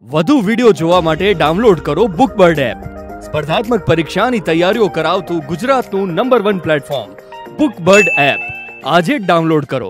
વધુ વિડિયો જોવા માટે ડાઉનલોડ કરો બુકબર્ડ એપ. સ્પર્ધાત્મક પરીક્ષાની તૈયારીઓ કરાવતું ગુજરાતનું નંબર 1 પ્લેટફોર્મ બુકબર્ડ એપ. આજે જ ડાઉનલોડ કરો.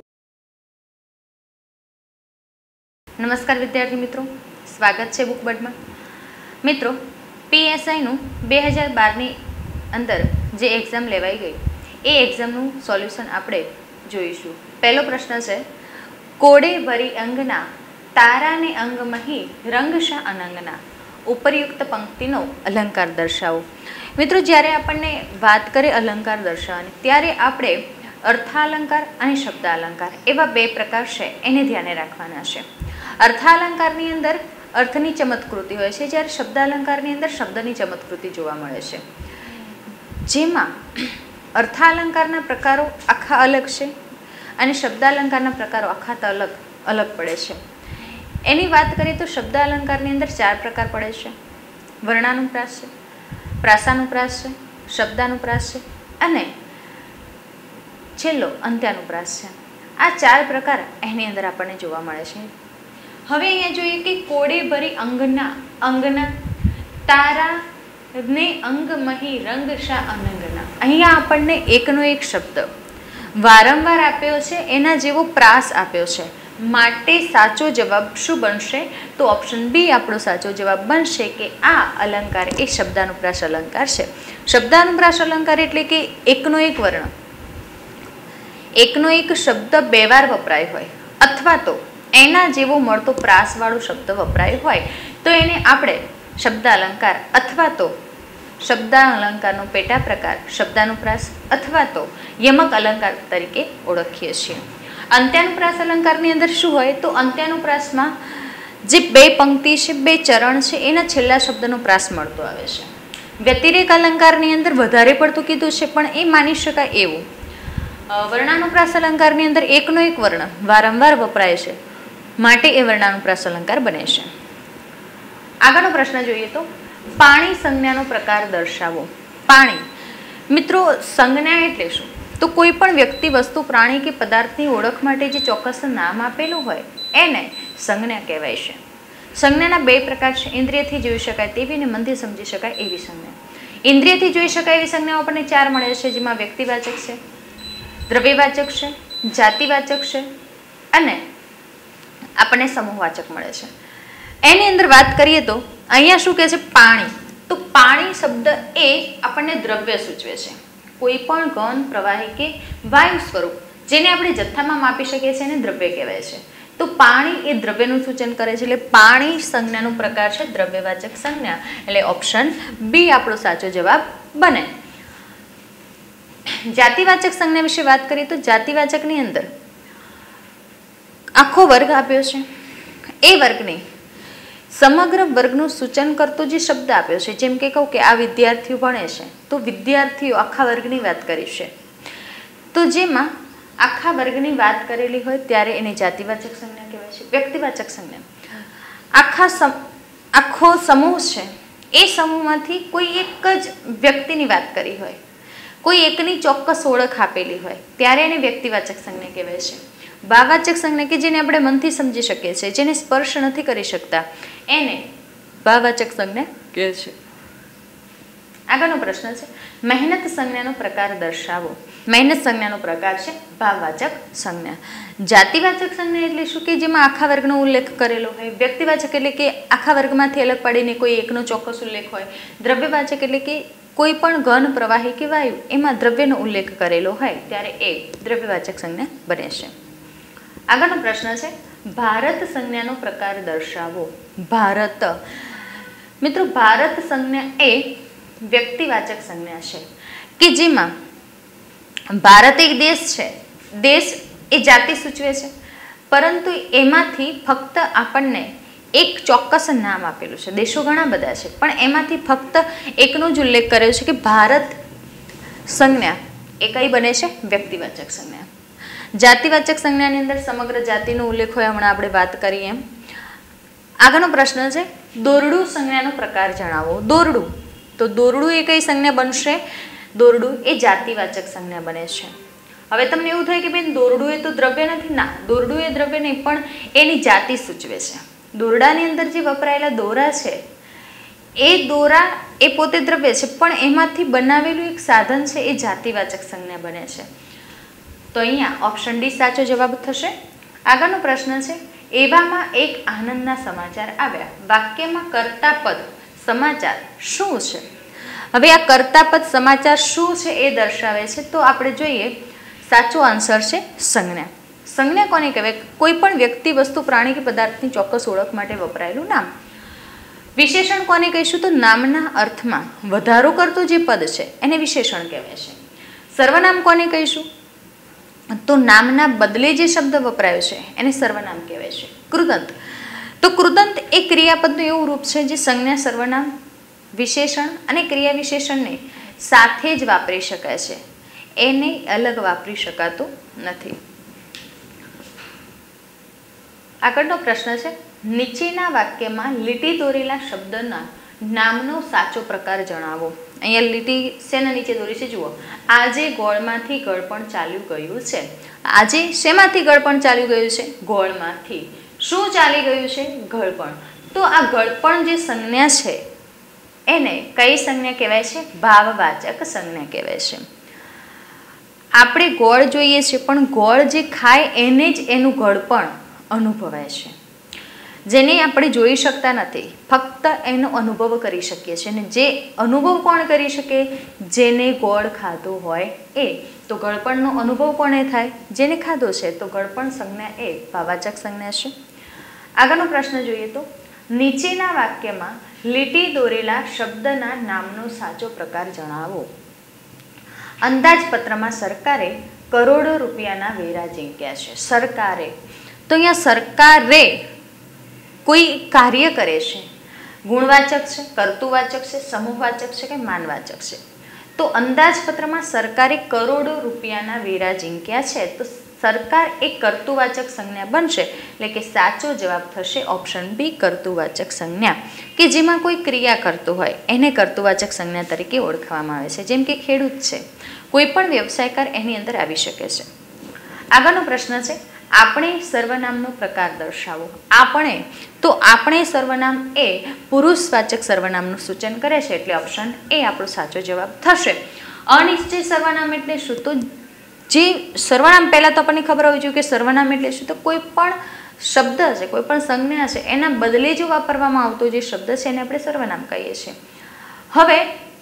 નમસ્કાર વિદ્યાર્થી મિત્રો, સ્વાગત છે બુકબર્ડમાં. મિત્રો, પીએસઆઈનું 2012ની અંદર જે એક્ઝામ લેવાઈ ગઈ એ એક્ઝામનું સોલ્યુશન આપણે જોઈશું. પહેલો પ્રશ્ન છે, કોડે ભરી અંગના તારાને અંગમહી રંગશા અનંગના ઉપરયુક્ત પંક્તિનો અલંકાર દર્શાવો. મિત્રો, જ્યારે આપણને વાત કરીએ અલંકાર દર્શાવવાની ત્યારે આપણે અર્થાલંકાર અને શબ્દાલંકાર એવા બે પ્રકાર છે એને ધ્યાને રાખવાના છે. અર્થાલંકારની અંદર અર્થની ચમત્કૃતિ હોય છે, જ્યારે શબ્દાલંકારની અંદર શબ્દની ચમત્કૃતિ જોવા મળે છે. જેમાં અર્થાલંકારના પ્રકારો આખા અલગ છે અને શબ્દાલંકારના પ્રકારો આખા અલગ પડે છે. એની વાત કરીએ તો શબ્દાલંકારની અંદર 4 પ્રકાર પડે છે. વર્ણાનુપ્રાસ છે, પ્રાસાનુપ્રાસ છે, શબ્દાનુપ્રાસ છે અને છેલ્લો અંત્યાનુપ્રાસ છે. આ 4 પ્રકાર એની અંદર આપણને જોવા મળે છે. હવે અહીંયા જોઈએ કે કોડે ભરી અંગના તારા ને અંગમહી રંગશા અનંગના. અહીંયા આપણને એકનો એક શબ્દ વારંવાર આપ્યો છે, એના જેવો પ્રાસ આપ્યો છે. માટે સાચો જવાબ શું બનશે? તો ઓપ્શન બી આપણો સાચો જવાબ બનશે કે આ અલંકાર એ શબ્દાનુપ્રાસ અલંકાર છે. શબ્દાનુપ્રાસ અલંકાર એટલે કે એકનો એક વર્ણ, એકનો એક શબ્દ 2 વાર વપરાય હોય અથવા તો એના જેવો મળતો પ્રાસવાળો શબ્દ વપરાય હોય તો એને આપણે શબ્દાલંકાર અથવા તો શબ્દાલંકારનો પેટા પ્રકાર શબ્દાનુપ્રાસ અથવા તો યમક અલંકાર તરીકે ઓળખીએ છીએ. અંત્યાનુપ્રાસ અલંકારની અંદર શું હોય તો અંત્યાનુપ્રાસમાં જે 2 પંક્તિ છે, 2 ચરણ છે, એના છેલ્લા શબ્દનો પ્રાસ મળતો આવે છે. વ્યતિરેક અલંકારની અંદર વધારે પડતું કીધું છે પણ એ માની શકાય એવું. વર્ણાનુપ્રાસ અલંકારની અંદર એકનો એક વર્ણ વારંવાર વપરાય છે માટે એ વર્ણાનુપ્રાસ અલંકાર બને છે. આગળનો પ્રશ્ન જોઈએ તો પાણી સંજ્ઞાનો પ્રકાર દર્શાવો. પાણી, મિત્રો, સંજ્ઞા એટલે શું? તો કોઈ પણ વ્યક્તિ, વસ્તુ, પ્રાણી કે પદાર્થની ઓળખ માટે જે ચોક્કસ નામ આપેલું હોય એને સંજ્ઞા કહેવાય છે. સંજ્ઞાના 2 પ્રકાર છે, ઇન્દ્રિયથી જોઈ શકાય તેવી અને મનથી સમજી શકાય એવી સંજ્ઞા. ઇન્દ્રિયથી જોઈ શકાય એવી સંજ્ઞાઓ આપણને 4 મળે છે, જેમાં વ્યક્તિવાચક છે, દ્રવ્યવાચક છે, જાતિવાચક છે અને આપણને સમૂહવાચક મળે છે. એની અંદર વાત કરીએ તો અહીંયા શું કહે છે? પાણી. તો પાણી શબ્દ એ આપણને દ્રવ્ય સૂચવે છે. કોઈ પણ ઘન, પ્રવાહી કે વાયુ સ્વરૂપ જેને આપણે જથ્થામાં માપી શકીએ છીએ એને દ્રવ્ય કહેવાય છે. તો પાણી એ દ્રવ્યનું સૂચન કરે છે, એટલે પાણી સંજ્ઞાનો પ્રકાર છે દ્રવ્યવાચક સંજ્ઞા, એટલે ઓપ્શન બી આપણો સાચો જવાબ બને. જાતિવાચક સંજ્ઞા વિશે વાત કરીએ તો જાતિવાચકની અંદર આખો વર્ગ આપ્યો છે. એ વર્ગની સમગ્ર વર્ગનું સૂચન કરતો જે શબ્દ આપ્યો છે, જેમ કે કહું કે આ વિદ્યાર્થીઓ ભણે છે તો વિદ્યાર્થીઓ આખા વર્ગની વાત કરી છે. તો જેમાં આખા વર્ગની વાત કરેલી હોય ત્યારે એને જાતિવાચક સંજ્ઞા કહેવાય છે. વ્યક્તિવાચક સંજ્ઞા આખો સમૂહ છે, એ સમૂહમાંથી કોઈ એક જ વ્યક્તિની વાત કરી હોય, કોઈ એકની ચોક્કસ ઓળખ આપેલી હોય ત્યારે એને વ્યક્તિવાચક સંજ્ઞા કહેવાય છે. ભાવવાચક સંજ્ઞા કે જેને આપણે મનથી સમજી શકીએ છીએ, જેને સ્પર્શ નથી કરી શકતા, એને ભાવવાચક સંજ્ઞા કહે છે. આગળનો પ્રશ્ન છે, મહેનત સંજ્ઞાનો પ્રકાર દર્શાવો. મહેનત સંજ્ઞાનો પ્રકાર છે ભાવવાચક સંજ્ઞા. જાતિવાચક સંજ્ઞા એટલે શું કે જેમાં આખા વર્ગનો ઉલ્લેખ કરેલો હોય. વ્યક્તિવાચક એટલે કે આખા વર્ગમાંથી અલગ પાડીને કોઈ એકનો ચોક્કસ ઉલ્લેખ હોય. દ્રવ્યવાચક એટલે કે કોઈ પણ ઘન, પ્રવાહી કે વાયુ એમાં દ્રવ્યનો ઉલ્લેખ કરેલો હોય ત્યારે એ દ્રવ્યવાચક સંજ્ઞા બને છે. આગળનો પ્રશ્ન છે, ભારત સંજ્ઞાનો પ્રકાર દર્શાવો. ભારત, મિત્રો, ભારત સંજ્ઞા એ વ્યક્તિવાચક સંજ્ઞા છે કે જેમાં ભારત એક દેશ છે. દેશ એ જાતિ સૂચવે છે, પરંતુ એમાંથી ફક્ત આપણને એક ચોક્કસ નામ આપેલું છે. દેશો ઘણા બધા છે પણ એમાંથી ફક્ત એકનો જ ઉલ્લેખ કર્યો છે કે ભારત સંજ્ઞા એ કઈ બને છે? વ્યક્તિવાચક સંજ્ઞા. જાતિવાચક સંજ્ઞાની અંદર સમગ્ર જાતિનો ઉલ્લેખ હોય, હમણાં આપણે વાત કરીએ એમ. આગળનો પ્રશ્ન છે, દોરડું સંજ્ઞાનો પ્રકાર જણાવો. દોરડું, તો દોરડું એ કઈ સંજ્ઞા બનશે? દોરડું એ જાતિવાચક સંજ્ઞા બને છે. હવે તમને એવું થાય કે બેન દોરડું એ તો દ્રવ્ય નથી. ના, દોરડું એ દ્રવ્ય નહીં પણ એની જાતિ સૂચવે છે. દોરડાની અંદર જે વપરાયેલા દોરા છે એ દોરા એ પોતે દ્રવ્ય છે, પણ એમાંથી બનાવેલું એક સાધન છે એ જાતિવાચક સંજ્ઞા બને છે. તો અહીંયા ઓપ્શન ડી સાચો જવાબ થશે. આગળનો પ્રશ્ન છે, એવામાં એક આનંદના સમાચાર આવ્યા. વાક્યમાં કર્તાપદ સમાચાર શું છે? હવે આ કર્તાપદ સમાચાર શું છે એ દર્શાવે છે. તો આપણે જોઈએ, સાચો આન્સર છે સંજ્ઞા. સંજ્ઞા કોને કહેવાય? કોઈ પણ વ્યક્તિ, વસ્તુ, પ્રાણી કે પદાર્થની ચોક્કસ ઓળખ માટે વપરાયેલું નામ. વિશેષણ કોને કહીશું? તો નામના અર્થમાં વધારો કરતું જે પદ છે એને વિશેષણ કહેવાય છે. સર્વનામ કોને કહીશું? તો નામના બદલે જે શબ્દ વપરાયો છે એને સર્વનામ કહેવાય છે. કૃદંત, તો કૃદંત એ ક્રિયાપદનું એવું રૂપ છે જે સંજ્ઞા, સર્વનામ, વિશેષણ અને ક્રિયા વિશેષણને સાથે જ વાપરી શકાય છે, એને અલગ વાપરી શકાતું નથી. આગળનો પ્રશ્ન છે, નીચેના વાક્યમાં લીટી દોરેલા શબ્દના નામનો સાચો પ્રકાર જણાવો. અહીંયા લીટી શેના નીચે દોરી છે? જુઓ, આજે ગોળમાંથી ગળપણ ચાલ્યું ગયું છે. આજે શેમાંથી ગળપણ ચાલ્યું ગયું છે? ગોળમાંથી. શું ચાલી ગયું છે? ગળપણ. તો આ ગળપણ જે સંજ્ઞા છે એને કઈ સંજ્ઞા કહેવાય છે? ભાવવાચક સંજ્ઞા કહેવાય છે. આપણે ગોળ જોઈએ છે, પણ ગોળ જે ખાય એને જ એનું ગળપણ અનુભવાય છે, જેને આપણે જોઈ શકતા નથી, ફક્ત એનો અનુભવ કરી શકીએ છીએ. અને જે અનુભવ કોણ કરી શકે? જેને ગોળ ખાધો હોય એ. તો ગળપણનો અનુભવ કોને થાય? જેને ખાધો છે. તો ગળપણ સંજ્ઞા એ ભાવવાચક સંજ્ઞા છે. આગળનો પ્રશ્ન જોઈએ તો, નીચેના વાક્યમાં લીટી દોરેલા શબ્દના નામનો સાચો પ્રકાર જણાવો. અંદાજપત્રમાં સરકારે કરોડો રૂપિયાના વેરા ઝીંક્યા છે. સરકારે, તો અહીંયા સરકારે કોઈ કાર્ય કરે છે, ગુણવાચક છે, કર્તુવાચક છે, સમૂહવાચક છે કે માનવાચક છે? તો અંદાજપત્રમાં સરકારે કરોડો રૂપિયાના વેરા ઝીંક્યા છે, તો સરકાર એક કર્તુવાચક સંજ્ઞા બનશે. એટલે કે સાચો જવાબ થશે ઓપ્શન બી, કર્તુવાચક સંજ્ઞા, કે જેમાં કોઈ ક્રિયા કરતું હોય એને કર્તુવાચક સંજ્ઞા તરીકે ઓળખવામાં આવે છે. જેમ કે ખેડૂત છે, કોઈ પણ વ્યવસાયકાર એની અંદર આવી શકે છે. આગળનો પ્રશ્ન છે, આપણે સર્વનામનો પ્રકાર દર્શાવો. આપણે, તો આપણે સર્વનામ એ પુરુષવાચક સર્વનામનું સૂચન કરે છે, એટલે ઓપ્શન એ આપણો સાચો જવાબ થશે. અનિશ્ચિત સર્વનામ એટલે શું? તો જે સર્વનામ, પહેલાં તો આપણને ખબર હોવી જોઈએ કે સર્વનામ એટલે શું. તો કોઈ પણ શબ્દ છે, કોઈ પણ સંજ્ઞા છે, એના બદલે જો વાપરવામાં આવતો જે શબ્દ છે એને આપણે સર્વનામ કહીએ છીએ. હવે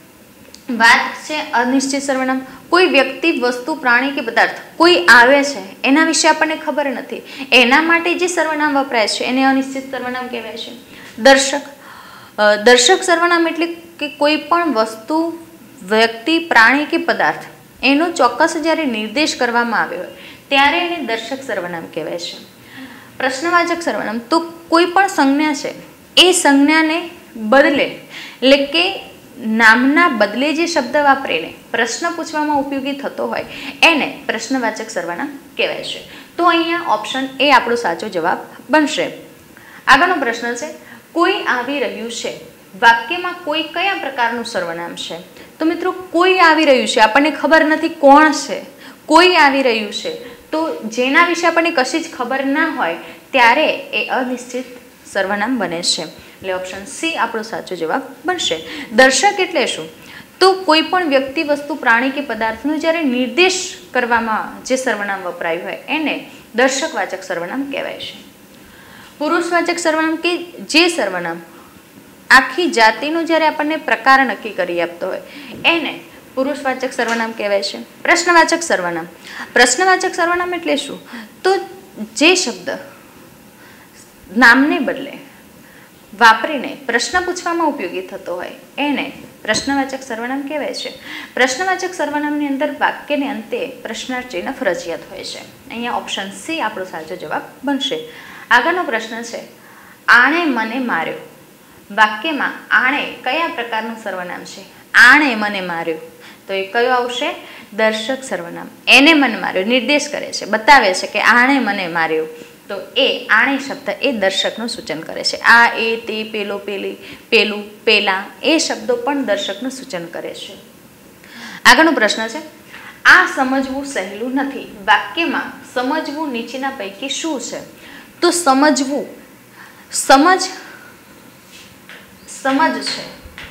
વાત છે અનિશ્ચિત સર્વનામ. કોઈ વ્યક્તિ, વસ્તુ, પ્રાણી કે પદાર્થ કોઈ આવે છે, એના વિશે આપણને ખબર નથી, એના માટે જે સર્વનામ વપરાય છે એને અનિશ્ચિત સર્વનામ કહેવાય છે. દર્શક, દર્શક સર્વનામ એટલે કે કોઈ પણ વસ્તુ, વ્યક્તિ, પ્રાણી કે પદાર્થ એનો ચોક્કસ જ્યારે નિર્દેશ કરવામાં આવ્યો હોય ત્યારે એને દર્શક સર્વનામ કહેવાય છે. પ્રશ્નવાચક સર્વનામ, તો કોઈ પણ સંજ્ઞા છે એ સંજ્ઞાને બદલે, એટલે કે નામના બદલે જે શબ્દ વાપરીને પ્રશ્ન પૂછવામાં ઉપયોગી થતો હોય એને પ્રશ્નવાચક સર્વનામ કહેવાય છે. તો અહીંયા ઓપ્શન એ આપણો સાચો જવાબ બનશે. આગળનો પ્રશ્ન છે, કોઈ આવી રહ્યું છે. વાક્યમાં કોઈ કયા પ્રકારનું સર્વનામ છે? તો મિત્રો, કોઈ આવી રહ્યું છે, આપણને ખબર નથી કોણ છે, કોઈ આવી રહ્યું છે, તો જેના વિશે આપણને કશી જ ખબર ના હોય ત્યારે એ અનિશ્ચિત સર્વનામ બને છે. એટલે ઓપ્શન સી આપણો સાચો જવાબ બનશે. દર્શક એટલે શું? તો કોઈ પણ વ્યક્તિ, વસ્તુ, પ્રાણી કે પદાર્થનો જ્યારે નિર્દેશ કરવામાં જે સર્વનામ વપરાયું હોય એને દર્શકવાચક સર્વનામ કહેવાય છે. પુરુષવાચક સર્વનામ, કે જે સર્વનામ આખી જાતિનો જ્યારે આપણને પ્રકાર નક્કી કરી આપતો હોય એને પુરુષવાચક સર્વનામ કહેવાય છે. પ્રશ્નવાચક સર્વનામ, પ્રશ્નવાચક સર્વનામ એટલે શું? તો જે શબ્દ નામને બદલે વાપરીને પ્રશ્ન પૂછવામાં ઉપયોગી થતો હોય એને પ્રશ્નવાચક સર્વનામ કહેવાય છે. પ્રશ્નવાચક સર્વનામની અંદર વાક્યને અંતે પ્રશ્નાર્થ ચિહ્ન ફરજિયાત હોય છે. અહીંયા ઓપ્શન સી આપણો સાચો જવાબ બનશે. આગળનો પ્રશ્ન છે, આણે મને માર્યો. વાક્યમાં આણે કયા પ્રકારનું સર્વનામ છે? આણે મને માર્યો, તો એ કયો આવશે? દર્શક સર્વનામ. એને મને માર્યો નિર્દેશ કરે છે, બતાવે છે કે આણે મને માર્યો, તો એ આણે શબ્દ એ દર્શકનું સૂચન કરે છે. આ, એ, તે, પેલો, પેલી, પેલું, પેલા એ શબ્દો પણ દર્શકનું સૂચન કરે છે. આગળનો પ્રશ્ન છે, આ સમજવું સહેલું નથી. વાક્યમાં સમજવું નીચેના પૈકી શું છે? તો સમજવું સમજ છે,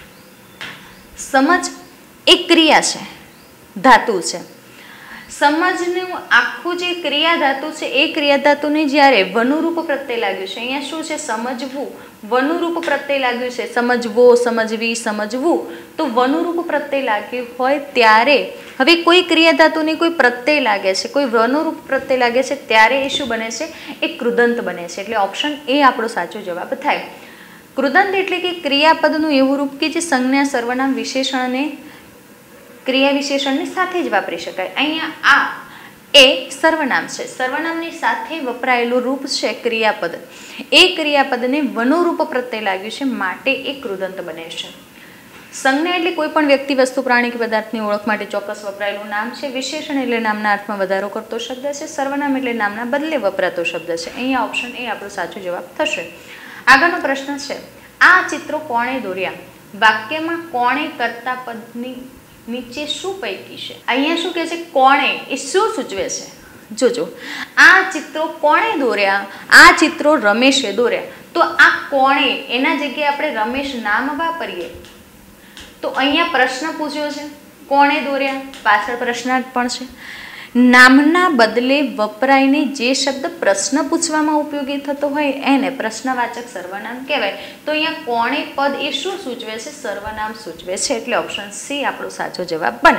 સમજ એક ક્રિયા છે, ધાતુ છે. સમજનું આખું જે ક્રિયા ધાતુ છે એ ક્રિયા ધાતુને જ્યારે વનુરૂપ પ્રત્યય લાગ્યું છે, અહીંયા શું છે સમજવું, વનુરૂપ પ્રત્યય લાગ્યું છે, સમજવો, સમજવી, સમજવું, તો વનુરૂપ પ્રત્યય લાગ્યું હોય ત્યારે હવે કોઈ ક્રિયા ધાતુને કોઈ પ્રત્યય લાગે છે, કોઈ વનુરૂપ પ્રત્યય લાગે છે ત્યારે એ શું બને છે, એ કૃદંત બને છે. એટલે ઓપ્શન એ આપણો સાચો જવાબ થાય. કૃદંત એટલે કે ક્રિયાપદનું એવું રૂપ કે જે સંજ્ઞા, સર્વનામ, વિશેષણને ક્રિયા વિશેષણની સાથે જ વાપરી શકાય. અહીંયા આ એ સર્વનામ છે, સર્વનામની સાથે વપરાયેલું રૂપ છે ક્રિયાપદ. એ ક્રિયાપદને વનુરૂપ પ્રત્યય લાગ્યું છે માટે એ કૃદંત બને છે. સંજ્ઞા એટલે કોઈ પણ વ્યક્તિ, વસ્તુ, પ્રાણી કે પદાર્થની ઓળખ માટે ચોક્કસ વપરાયેલું નામ છે. વિશેષણ એટલે નામના અર્થમાં વધારો કરતો શબ્દ છે. સર્વનામ એટલે નામના બદલે વપરાતો શબ્દ છે. અહીંયા ઓપ્શન એ આપણો સાચો જવાબ થશે. આગળનો પ્રશ્ન છે, આ ચિત્રો કોણે દોર્યા? વાક્યમાં કોણે કરતા પદની નીચે શું પૈકી છે? અહીંયા શું કહે છે? કોણે એ શું સૂચવે છે? જોજો, આ ચિત્રો કોણે દોર્યા? આ ચિત્રો રમેશે દોર્યા. તો આ કોણે એના જગ્યાએ આપણે રમેશ નામ વાપરીએ તો અહીંયા પ્રશ્ન પૂછ્યો છે, કોણે દોર્યા, પાછળ પ્રશ્નાર્થ પણ છે. નામના બદલે વપરાઈને જે શબ્દ પ્રશ્ન પૂછવામાં ઉપયોગી થતો હોય એને પ્રશ્નવાચક સર્વનામ કહેવાય. તો અહીંયા કોણે પદ એ શું સૂચવે છે? સર્વનામ સૂચવે છે. એટલે ઓપ્શન સી આપણો સાચો જવાબ બને.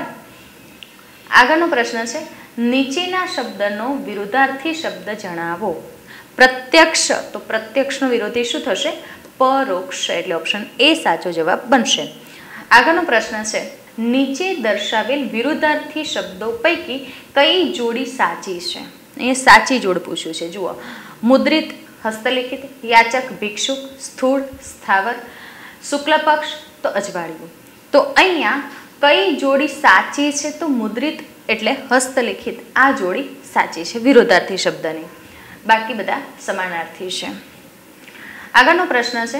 આગળનો પ્રશ્ન છે, નીચેના શબ્દનો વિરુદ્ધાર્થી શબ્દ જણાવો. પ્રત્યક્ષ, તો પ્રત્યક્ષનો વિરોધી શું થશે? પરોક્ષ. એટલે ઓપ્શન એ સાચો જવાબ બનશે. આગળનો પ્રશ્ન છે, નીચે દર્શાવેલ વિરુદ્ધાર્થી શબ્દો પૈકી કઈ જોડી સાચી છે? અહીંયા સાચી જોડ પૂછ્યું છે. જુઓ, મુદ્રિત, હસ્તલિખિત, યાચક, ભિક્ષુક, સ્થૂળ, સ્થાવર, શુક્લ પક્ષ, તો અજવાળિયું. તો અહીંયા કઈ જોડી સાચી છે? તો મુદ્રિત એટલે હસ્તલિખિત, આ જોડી સાચી છે વિરુદ્ધાર્થી શબ્દની. બાકી બધા સમાનાર્થી છે. આગળનો પ્રશ્ન છે,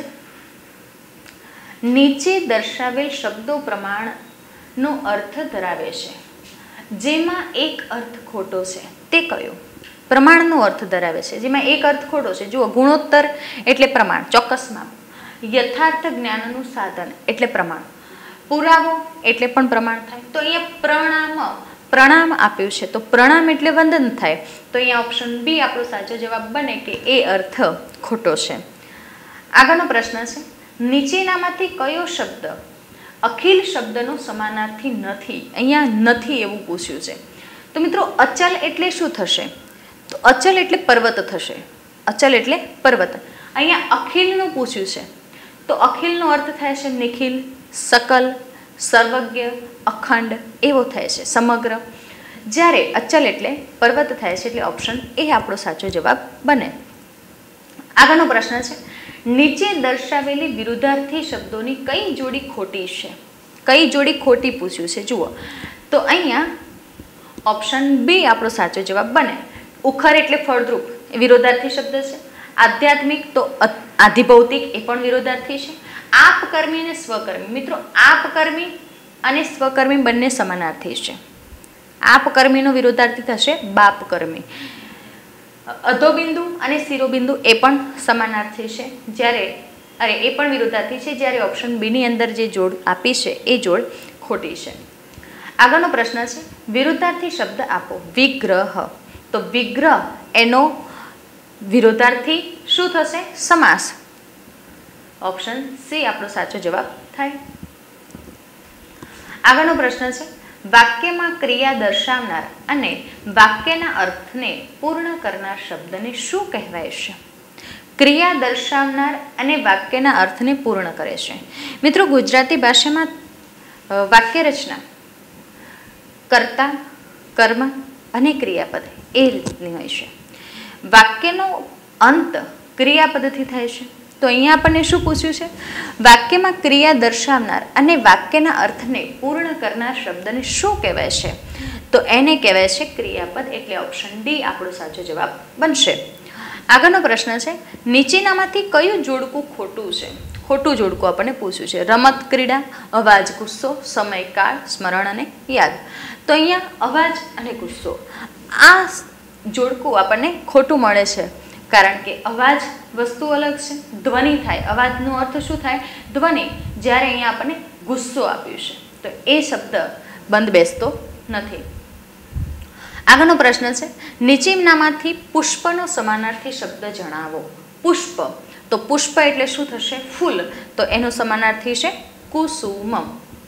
નીચે દર્શાવેલ શબ્દો પ્રમાણનો અર્થ ધરાવે છે, જેમાં એક અર્થ ખોટો છે, તે કયો? પ્રમાણનો અર્થ ધરાવે છે જેમાં એક અર્થ ખોટો છે. જુઓ, ગુણોત્તર એટલે પ્રમાણ, ચોક્કસ માપ. યથાર્થ જ્ઞાનનું સાધન એટલે પ્રમાણ. પુરાવો એટલે પણ પ્રમાણ થાય. તો અહીંયા પ્રણામ આપ્યું છે, તો પ્રણામ એટલે વંદન થાય. તો અહીંયા ઓપ્શન બી આપણો સાચો જવાબ બને કે એ અર્થ ખોટો છે. આગળનો પ્રશ્ન છે, નીચેનામાંથી કયો શબ્દ અખિલ શબ્દનો સમાનાર્થી નથી? અહીંયા નથી એવું પૂછ્યું છે. તો મિત્રો, અચલ એટલે શું થશે? તો અચલ એટલે પર્વત થશે. અચલ એટલે પર્વત. અહીંયા અખિલનું પૂછ્યું છે, તો અખિલનો અર્થ થાય છે નિખિલ, સકલ, સર્વજ્ઞ, અખંડ એવો થાય છે, સમગ્ર. જ્યારે અચલ એટલે પર્વત થાય છે. એટલે ઓપ્શન એ આપણો સાચો જવાબ બને. આગળનો પ્રશ્ન છે, નીચે દર્શાવેલી વિરુદ્ધાર્થી શબ્દોની કઈ જોડી ખોટી છે? કઈ જોડી ખોટી પૂછ્યું છે? જુઓ, તો અહીંયા ઓપ્શન બી આપણો સાચો જવાબ બને. ઉખર એટલે ફળદ્રુપ, એ વિરોધાર્થી શબ્દ છે. આધ્યાત્મિક, તો આધિભૌતિક, એ પણ વિરોધાર્થી છે. આપકર્મી અને સ્વકર્મી. મિત્રો, આપકર્મી અને સ્વકર્મી બંને સમાનાર્થી છે. આપકર્મીનો વિરોધાર્થી થશે બાપકર્મી. અધોબિંદુ અને શિરોબિંદુ એ પણ સમાનાર્થી છે, જ્યારે એ પણ વિરોધાર્થી છે. જ્યારે ઓપ્શન બીની અંદર જે જોડ આપી છે એ જોડ ખોટી છે. આગળનો પ્રશ્ન છે, વિરુદ્ધાર્થી શબ્દ આપો. વિગ્રહ, તો વિગ્રહ એનો વિરોધાર્થી શું થશે? સમાસ. ઓપ્શન સી આપણો સાચો જવાબ થાય. આગળનો પ્રશ્ન છે, વાક્યમાં ક્રિયા દર્શાવનાર અને વાક્યના અર્થને પૂર્ણ કરનાર શબ્દને શું કહેવાય છે? ક્રિયા દર્શાવનાર અને વાક્યના અર્થને પૂર્ણ કરે છે. મિત્રો, ગુજરાતી ભાષામાં વાક્ય રચના કર્તા, કર્મ અને ક્રિયાપદ એ રીતની હોય છે. વાક્યનો અંત ક્રિયાપદથી થાય છે. તો અહીંયા આપણને શું પૂછ્યું છે? વાક્યમાં ક્રિયા દર્શાવનાર અને વાક્યના અર્થને પૂર્ણ કરનાર શબ્દને શું કહેવાય છે? તો એને કહેવાય છે ક્રિયાપદ. એટલે ઓપ્શન ડી આપણો સાચો જવાબ બનશે. આગળનો પ્રશ્ન છે, નીચેનામાંથી કયું જોડકું ખોટું છે? ખોટું જોડકું આપણને પૂછ્યું છે. રમત, ક્રીડા, અવાજ, ગુસ્સો, સમય, કાળ, સ્મરણ અને યાદ. તો અહીંયા અવાજ અને ગુસ્સો આ જોડકું આપણને ખોટું મળે છે. કારણ કે અવાજ વસ્તુ અલગ છે, ધ્વનિ થાય, અવાજનો અર્થ શું થાય? ધ્વનિ. જ્યારે અહીંયા આપણને ગુસ્સો આપ્યું છે તો એ શબ્દ બંધ બેસતો નથી. આગળનો પ્રશ્ન છે, નીચેનામાંથી પુષ્પનો સમાનાર્થી શબ્દ જણાવો. પુષ્પ, તો પુષ્પ એટલે શું થશે? ફૂલ. તો એનો સમાનાર્થી છે કુસુમમ.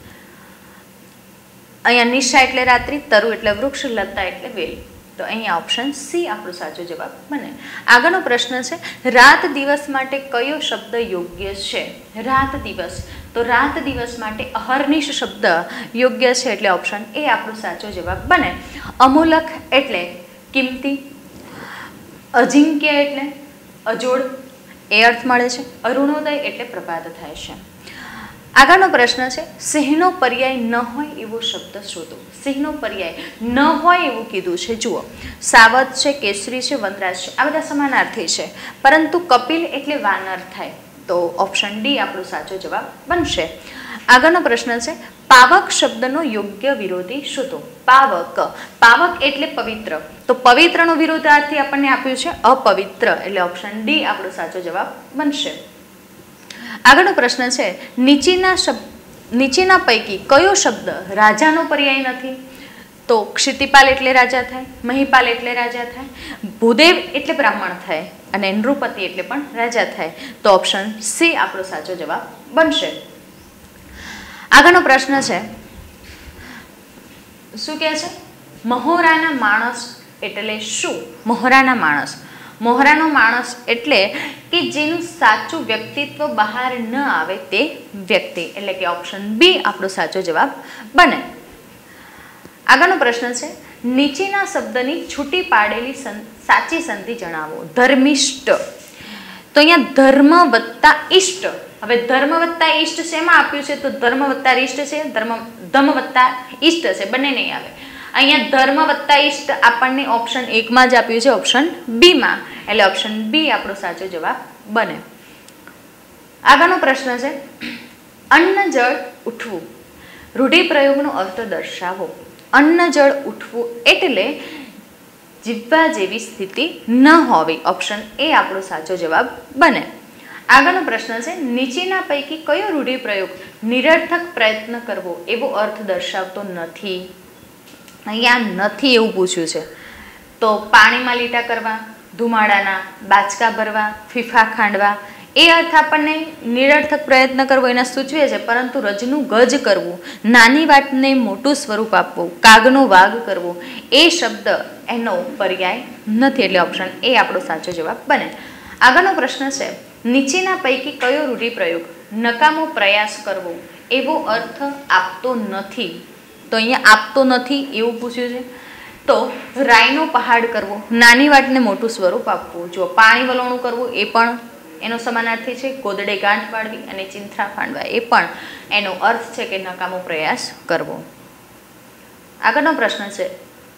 અહીંયા નિશા એટલે રાત્રિ, તરુ એટલે વૃક્ષ, લતા એટલે વેલ. તો અહીંયા ઓપ્શન સી આપણો સાચો જવાબ બને. આગળનો પ્રશ્ન છે, રાત દિવસ માટે કયો શબ્દ યોગ્ય છે? રાત દિવસ, તો રાત દિવસ માટે અહર્નિશ શબ્દ યોગ્ય છે એટલે ઓપ્શન એ આપણો સાચો જવાબ બને. અમૂલક એટલે કિંમતી, અજિંક્ય એટલે અજોડ, એ અર્થ મળે છે. અરુણોદય એટલે પ્રભાત થાય છે. આગળનો પ્રશ્ન છે, સિંહનો પર્યાય ન હોય એવો શબ્દ શોધો. સિંહનો પર્યાય ન હોય એવું કીધું છે. જુઓ, સાવધ છે, કેસરી છે, વનરાજ છે, આ બધા સમાનાર્થી છે, પરંતુ કપિલ એટલે વાનર થાય. તો ઓપ્શન ડી આપણો સાચો જવાબ બનશે. આગળનો પ્રશ્ન છે, પાવક શબ્દનો યોગ્ય વિરોધી શોધો. પાવક, પાવક એટલે પવિત્ર, તો પવિત્રનો વિરોધાર્થી આપણને આપ્યું છે અપવિત્ર, એટલે ઓપ્શન ડી આપણો સાચો જવાબ બનશે. આગળનો પ્રશ્ન છે, નીચેના પૈકી કયો શબ્દ રાજાનો પર્યાય નથી? તો ક્ષિતિપાલ એટલે રાજા થાય, મહિપાલ એટલે રાજા થાય, ભૂદેવ એટલે બ્રાહ્મણ થાય અને નૃપતિ એટલે પણ રાજા થાય. તો ઓપ્શન સી આપણો સાચો જવાબ બનશે. આગળનો પ્રશ્ન છે, શું કહે છે? મહોરાના માણસ એટલે શું? મહોરાના માણસ, મોહરાનો માણસ એટલે કે જેનું સાચું વ્યક્તિત્વ બહાર ન આવે તે વ્યક્તિ, એટલે કે ઓપ્શન બી આપણો સાચો જવાબ બને. આગળનો પ્રશ્ન છે, નીચેના શબ્દની છૂટી પાડેલી સાચી સંધિ જણાવો. ધર્મિષ્ઠ, તો અહીંયા ધર્મ વત્તા ઇષ્ટ. હવે ધર્મ વત્તા ઇષ્ટ શેમાં આપ્યું છે? તો ધર્મ વત્તા ઇષ્ટ છે, ધમ વત્તા ઇષ્ટ છે, બંને નહીં આવે. અહીંયા ધર્મ વત્તા ઇષ્ટ આપણને ઓપ્શન 1 માં જ આપ્યું છે, ઓપ્શન બી માં, એટલે ઓપ્શન બી આપણો સાચો જવાબ બને. આગળનો પ્રશ્ન છે, અન્ન જળ ઉઠવું. રૂઢિપ્રયોગનો અર્થ દર્શાવો. અન્ન જળ ઉઠવું એટલે જીવવા જેવી સ્થિતિ ન હોવી, ઓપ્શન એ આપણો સાચો જવાબ બને. આગળનો પ્રશ્ન છે, નીચેના પૈકી કયો રૂઢિપ્રયોગ નિરર્થક પ્રયત્ન કરવો એવો અર્થ દર્શાવતો નથી? અહીંયા નથી એવું પૂછ્યું છે. તો પાણીમાં લીટા કરવા, ધુમાડાના બાચકા ભરવા, ફીફા ખાંડવા, એ અર્થ આપણને નિરર્થક પ્રયત્ન કરવો એના સૂચવે છે, પરંતુ રજનું ગજ કરવું, નાની વાતને મોટું સ્વરૂપ આપવું, કાગનો વાગ કરવો, એ શબ્દ એનો પર્યાય નથી, એટલે ઓપ્શન એ આપણો સાચો જવાબ બને. આગળનો પ્રશ્ન છે, નીચેના પૈકી કયો રૂઢિપ્રયોગ નકામો પ્રયાસ કરવો એવો અર્થ આપતો નથી? તો અહીંયા આપતો નથી એવું પૂછ્યું છે. તો રાઈનો પહાડ કરવો, નાની વાતને મોટું સ્વરૂપ આપવું, જો પાણી વલોણું કરવું એ પણ એનો સમાનાર્થી છે, ગોદડે ગાંઠ પાડવી અને ચિંથરા ફાંડવા એ પણ એનો અર્થ છે કે નકામો પ્રયાસ કરવો. આગળનો પ્રશ્ન છે,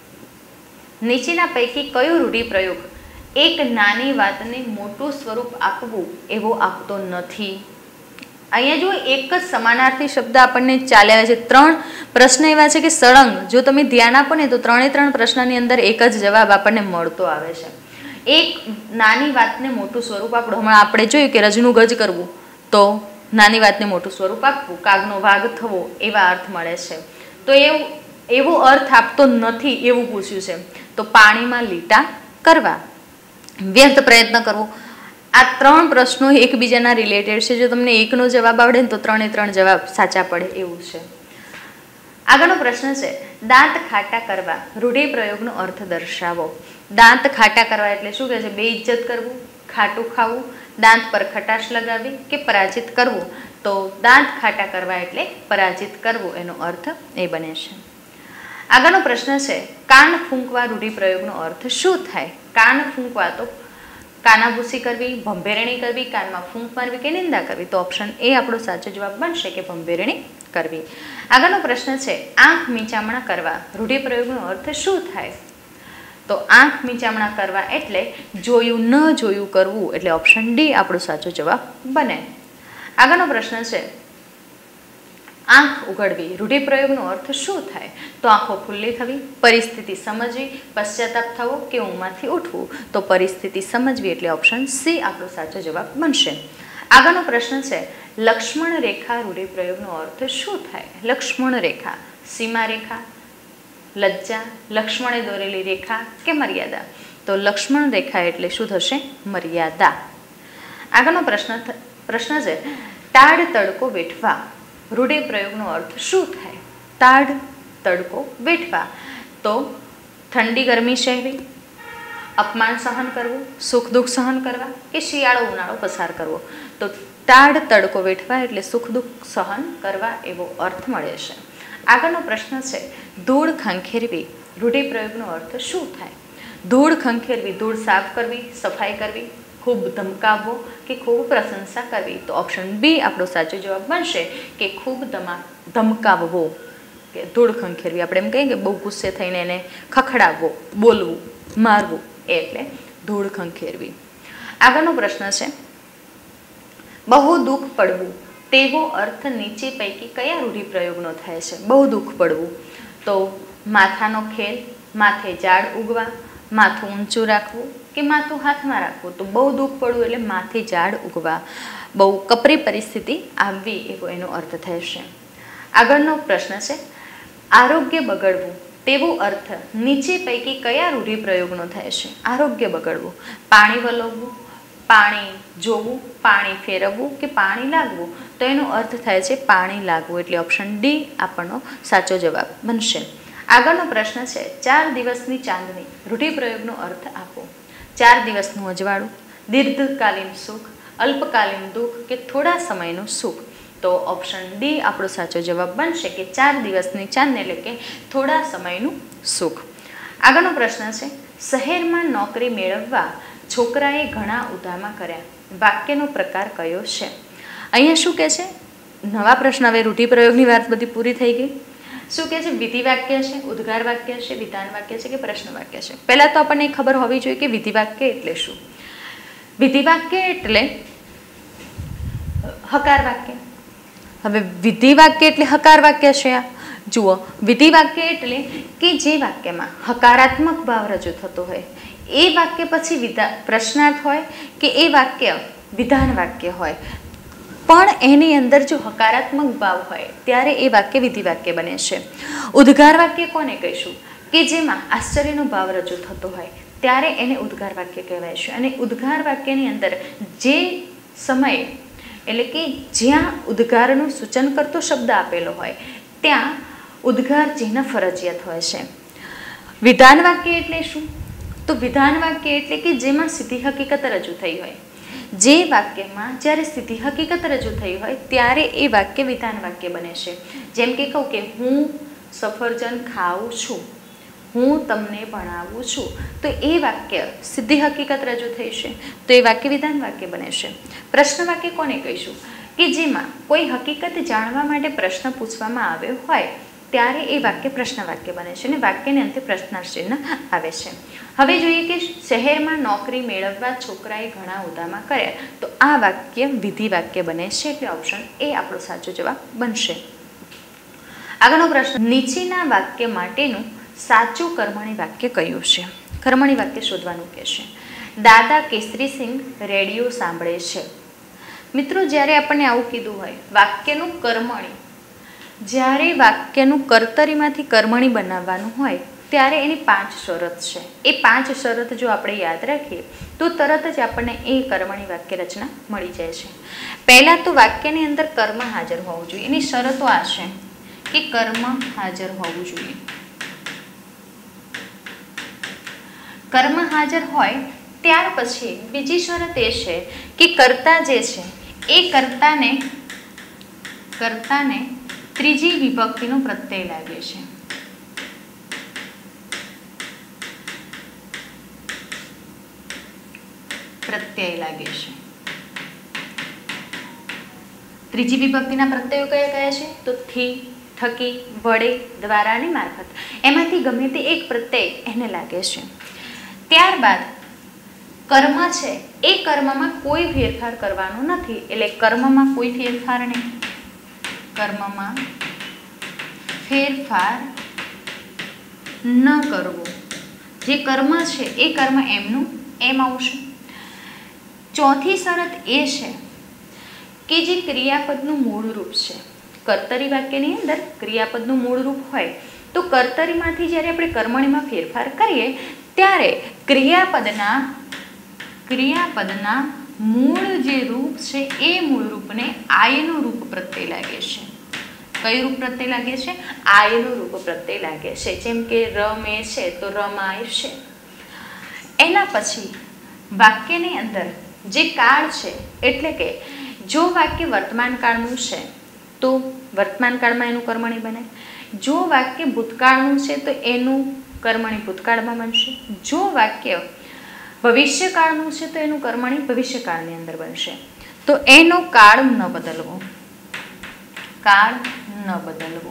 નીચેના પૈકી કયો રૂઢિપ્રયોગ એક નાની વાતને મોટું સ્વરૂપ આપવું એવો આપતો નથી? અહીંયા જો એક જ સમાનાર્થી શબ્દ આપણને ચાલ્યા છે. 3 પ્રશ્ન એવા છે કે સળંગ જો તમે ધ્યાન આપો ને તો 3 પ્રશ્નની અંદર એક જ જવાબ આપણને મળતો આવે છે. એક નાની વાતને મોટું સ્વરૂપ આપવું, હમણાં આપણે જોયું કે રજનું ગજ કરવું, તો નાની વાતને મોટું સ્વરૂપ આપવું, કાગનો વાગ થવો, એવા અર્થ મળે છે. તો એવો અર્થ આપતો નથી એવું પૂછ્યું છે. તો પાણીમાં લીટા કરવા, વ્યર્થ પ્રયત્ન કરવો, આ 3 પ્રશ્નો એકબીજાના રિલેટેડ છે. જો તમને એકનો જવાબ આવડે ને તો 3 જવાબ સાચા પડે એવું છે. આગળનો પ્રશ્ન છે, દાંત ખાટા કરવા રૂઢિપ્રયોગનો અર્થ દર્શાવો. દાંત ખાટા કરવા એટલે શું કહે છે? બેઇજ્જત કરવું, ખાટું ખાવું, દાંત પર ખટાશ લગાવી કે પરાજિત કરવું. તો દાંત ખાટા કરવા એટલે પરાજિત કરવું, એનો અર્થ એ બને છે. આગળનો પ્રશ્ન છે, કાન ફૂંકવા રૂઢિપ્રયોગનો અર્થ શું થાય? કાન ફૂંકવા તો કાનાભૂસી કરવી, ભંભેરણી કરવી, કાનમાં ફૂંક મારવી કે નિંદા કરવી. તો ઓપ્શન એ આપણો સાચો જવાબ બનશે કે ભંભેરણી કરવી. આગળનો પ્રશ્ન છે, આંખ મીચામણા કરવા રૂઢિપ્રયોગનો અર્થ શું થાય? તો આંખ મીચામણા કરવા એટલે જોયું ન જોયું કરવું, એટલે ઓપ્શન ડી આપણો સાચો જવાબ બને. આગળનો પ્રશ્ન છે, આંખ ઉઘડવી રૂઢિપ્રયોગનો અર્થ શું થાય? તો આંખો ખુલ્લી થવી, પરિસ્થિતિ સમજવી, પશ્ચાતાપ થવો કે ઊંઘમાંથી ઉઠવું. તો પરિસ્થિતિ સમજવી એટલે ઓપ્શન સી આપણો સાચો જવાબ બનશે. આગળનો પ્રશ્ન છે, લક્ષ્મણ રેખા રૂઢિપ્રયોગનો અર્થ શું થાય? લક્ષ્મણ રેખા, સીમા રેખા, લજ્જા, લક્ષ્મણે દોરેલી રેખા કે મર્યાદા? તો લક્ષ્મણ રેખા એટલે શું થશે? મર્યાદા. આગળનો પ્રશ્ન છે, ટાઢ તડકો વેઠવા રૂઢિપ્રયોગનો અર્થ શું થાય? ટાઢ તડકો વેઠવા, તો ઠંડી ગરમી સહેવી, અપમાન સહન કરવું, સુખ દુઃખ સહન કરવા કે શિયાળો ઉનાળો પસાર કરવો? તો ટાઢ તડકો વેઠવા એટલે સુખ દુઃખ સહન કરવા એવો અર્થ મળે છે. આગળનો પ્રશ્ન છે, ધૂળ ખંખેરવી રૂઢિપ્રયોગનો અર્થ શું થાય? ધૂળ ખંખેરવી, ધૂળ સાફ કરવી, સફાઈ કરવી, ખૂબ ધમકાવવો કે ખૂબ પ્રશંસા કરવી? તો ઓપ્શન બી આપણો સાચો જવાબ બનશે કે ખૂબ ધમકાવવો કે ધૂળ ખંખેરવી. આપણે એમ કહીએ કે બહુ ગુસ્સે થઈને એને ખખડાવવો, બોલવું, મારવું, એટલે ધૂળ ખંખેરવી. આગળનો પ્રશ્ન છે, બહુ દુઃખ પડવું તેવો અર્થ નીચે પૈકી કયા રૂઢિપ્રયોગનો થાય છે? બહુ દુઃખ પડવું, તો માથાનો ખેલ, માથે ઝાડ ઉગવા, માથું ઊંચું રાખવું કે માથું હાથમાં રાખવું? તો બહુ દુઃખ પડવું એટલે માથે ઝાડ ઉગવા, બહુ કપરી પરિસ્થિતિ આવવી એવો એનો અર્થ થશે. આગળનો પ્રશ્ન છે, આરોગ્ય બગડવું તેવો અર્થ નીચે પૈકી કયા રૂઢિપ્રયોગનો થાય છે? આરોગ્ય બગડવું, પાણી વલોવવું, પાણી જોવું, પાણી ફેરવવું કે પાણી લાગવું? તો એનો અર્થ થાય છે પાણી લાગવું, એટલે ઓપ્શન ડી આપણનો સાચો જવાબ બનશે. આગળનો પ્રશ્ન છે, 4 દિવસની ચાંદની રૂઢિપ્રયોગનો અર્થ આપો. 4 દિવસનું અજવાળું, દીર્ઘકાલીન સુખ, અલ્પકાલીન દુઃખ કે થોડા સમયનું સુખ? તો ઓપ્શન ડી આપણો સાચો જવાબ બનશે કે 4 દિવસની ચાંદની એટલે કે થોડા સમયનું સુખ. આગળનો પ્રશ્ન છે, શહેરમાં નોકરી મેળવવા છોકરાએ ઘણા ઉધામા કર્યા, વાક્યનો પ્રકાર કયો છે? અહીંયા શું કહે છે? નવા પ્રશ્ન, હવે રૂઢિપ્રયોગની વાત બધી પૂરી થઈ ગઈ. શું કહે છે? વિધિ વાક્ય છે, ઉદ્ગાર વાક્ય છે, વિધાન વાક્ય છે કે પ્રશ્ન વાક્ય છે? પહેલાં તો આપણને ખબર હોવી જોઈએ કે વિધિ વાક્ય એટલે શું. વિધિ વાક્ય એટલે હકાર વાક્ય. હવે વિધિ વાક્ય એટલે હકાર વાક્ય છે. આ જુઓ, વિધિ વાક્ય એટલે કે જે વાક્યમાં હકારાત્મક ભાવ રજૂ થતો હોય એ વાક્ય પછી પ્રશ્નાર્થ હોય કે એ વાક્ય વિધાન વાક્ય હોય, પણ એની અંદર જો હકારાત્મક ભાવ હોય ત્યારે એ વાક્ય વિધિ વાક્ય બને છે. ઉદ્ગાર વાક્ય કોને કહીશું? કે જેમાં આશ્ચર્યનો ભાવ રજૂ થતો હોય ત્યારે એને ઉદ્ગાર વાક્ય કહેવાય છે. અને ઉદ્ગાર વાક્યની અંદર જે સમયે એટલે કે જ્યાં ઉદ્ગારનું સૂચન કરતો શબ્દ આપેલો હોય ત્યાં ઉદ્ગાર ચિહ્ન ફરજિયાત હોય છે. વિધાન વાક્ય એટલે શું? તો વિધાન વાક્ય એટલે કે જેમાં સીધી હકીકત રજૂ થઈ હોય. જે વાક્યમાં જ્યારે સીધી હકીકત રજૂ થઈ હોય ત્યારે એ વાક્ય વિધાન વાક્ય બને છે. જેમ કે કહું કે હું સફરજન ખાઉં છું, હું તમને ભણાવું છું, તો એ વાક્ય સીધી હકીકત રજૂ થઈ છે, તો એ વાક્ય વિધાન વાક્ય બને છે. પ્રશ્ન વાક્ય કોને કહીશું? કે જેમાં કોઈ હકીકત જાણવા માટે પ્રશ્ન પૂછવામાં આવ્યો હોય ત્યારે એ વાક્ય પ્રશ્ન વાક્ય બને છે અને વાક્યને અંતે પ્રશ્નાર્થ ચિહ્ન આવે છે. હવે જોઈએ કે શહેરમાં નોકરી મેળવવા છોકરાએ ઘણા ઉધામા કર્યા, તો આ વાક્ય વિધિ વાક્ય બને છે, એટલે ઓપ્શન એ આપણો સાચો જવાબ બનશે. આગળનો પ્રશ્ન, નીચેના વાક્ય માટેનું સાચું કર્મણી વાક્ય કયું છે? કર્મણી વાક્ય શોધવાનું કહેશે. દાદા કેસરીસિંહ રેડિયો સાંભળે છે. મિત્રો, જ્યારે આપણને આવું કીધું હોય વાક્યનું કર્મણી, જ્યારે વાક્યનું કર્તરીમાંથી કર્મણી બનાવવાનું હોય ત્યારે એની 5 શરત છે. એ 5 શરત જો આપણે યાદ રાખીએ તો તરત જ આપણને એ કર્મણી વાક્ય રચના મળી જાય છે. પહેલાં તો વાક્યની અંદર કર્મ હાજર હોવું જોઈએ. એની શરતો આ છે કે કર્મ હાજર હોવું જોઈએ. કર્મ હાજર હોય ત્યાર પછી બીજી શરત એ છે કે કર્તા જે છે એ કર્તાને ત્રીજી વિભક્તિનો પ્રત્યય લાગે છે. ત્રીજી વિભક્તિના પ્રત્યયો કયા કયા છે? તો થી, થકી, વડે, દ્વારા અને મારફત. એમાંથી ગમે તે એક પ્રત્યય એને લાગે છે. ત્યારબાદ કર્મ છે એ કર્મમાં કોઈ ફેરફાર કરવાનો નથી, એટલે કર્મમાં કોઈ ફેરફાર નહીં. કર્મમાં ફેરફાર ન કરવો. જે કર્મ છે એ કર્મ એમનું એમ આવશે. ચોથી શરત એ છે કે જે ક્રિયાપદનું મૂળ રૂપ છે, કર્તરી વાક્યની અંદર ક્રિયાપદનું મૂળ રૂપ હોય તો કર્તરીમાંથી જ્યારે આપણે કર્મણીમાં ફેરફાર કરીએ ત્યારે ક્રિયાપદના મૂળ જે રૂપ છે એ મૂળ રૂપને આયનું રૂપ પ્રત્યય લાગે છે. કયું રૂપ પ્રત્યય લાગે છે? આયનું રૂપ પ્રત્યય લાગે છે. જેમ કે રમે છે તો રમાય છે. એના પછી વાક્યની અંદર જે કાળ છે, એટલે કે જો વાક્ય વર્તમાન કાળનું છે તો વર્તમાન કાળમાં એનું કર્મણી બને. જો વાક્ય ભૂતકાળનું છે તો એનું કર્મણી ભૂતકાળમાં બનશે. જો વાક્ય ભવિષ્યકાળનું છે તો એનું કર્મણી ભવિષ્યકાળની અંદર બનશે. તો એનો કાળ ન બદલવો. કાળ ન બદલવો.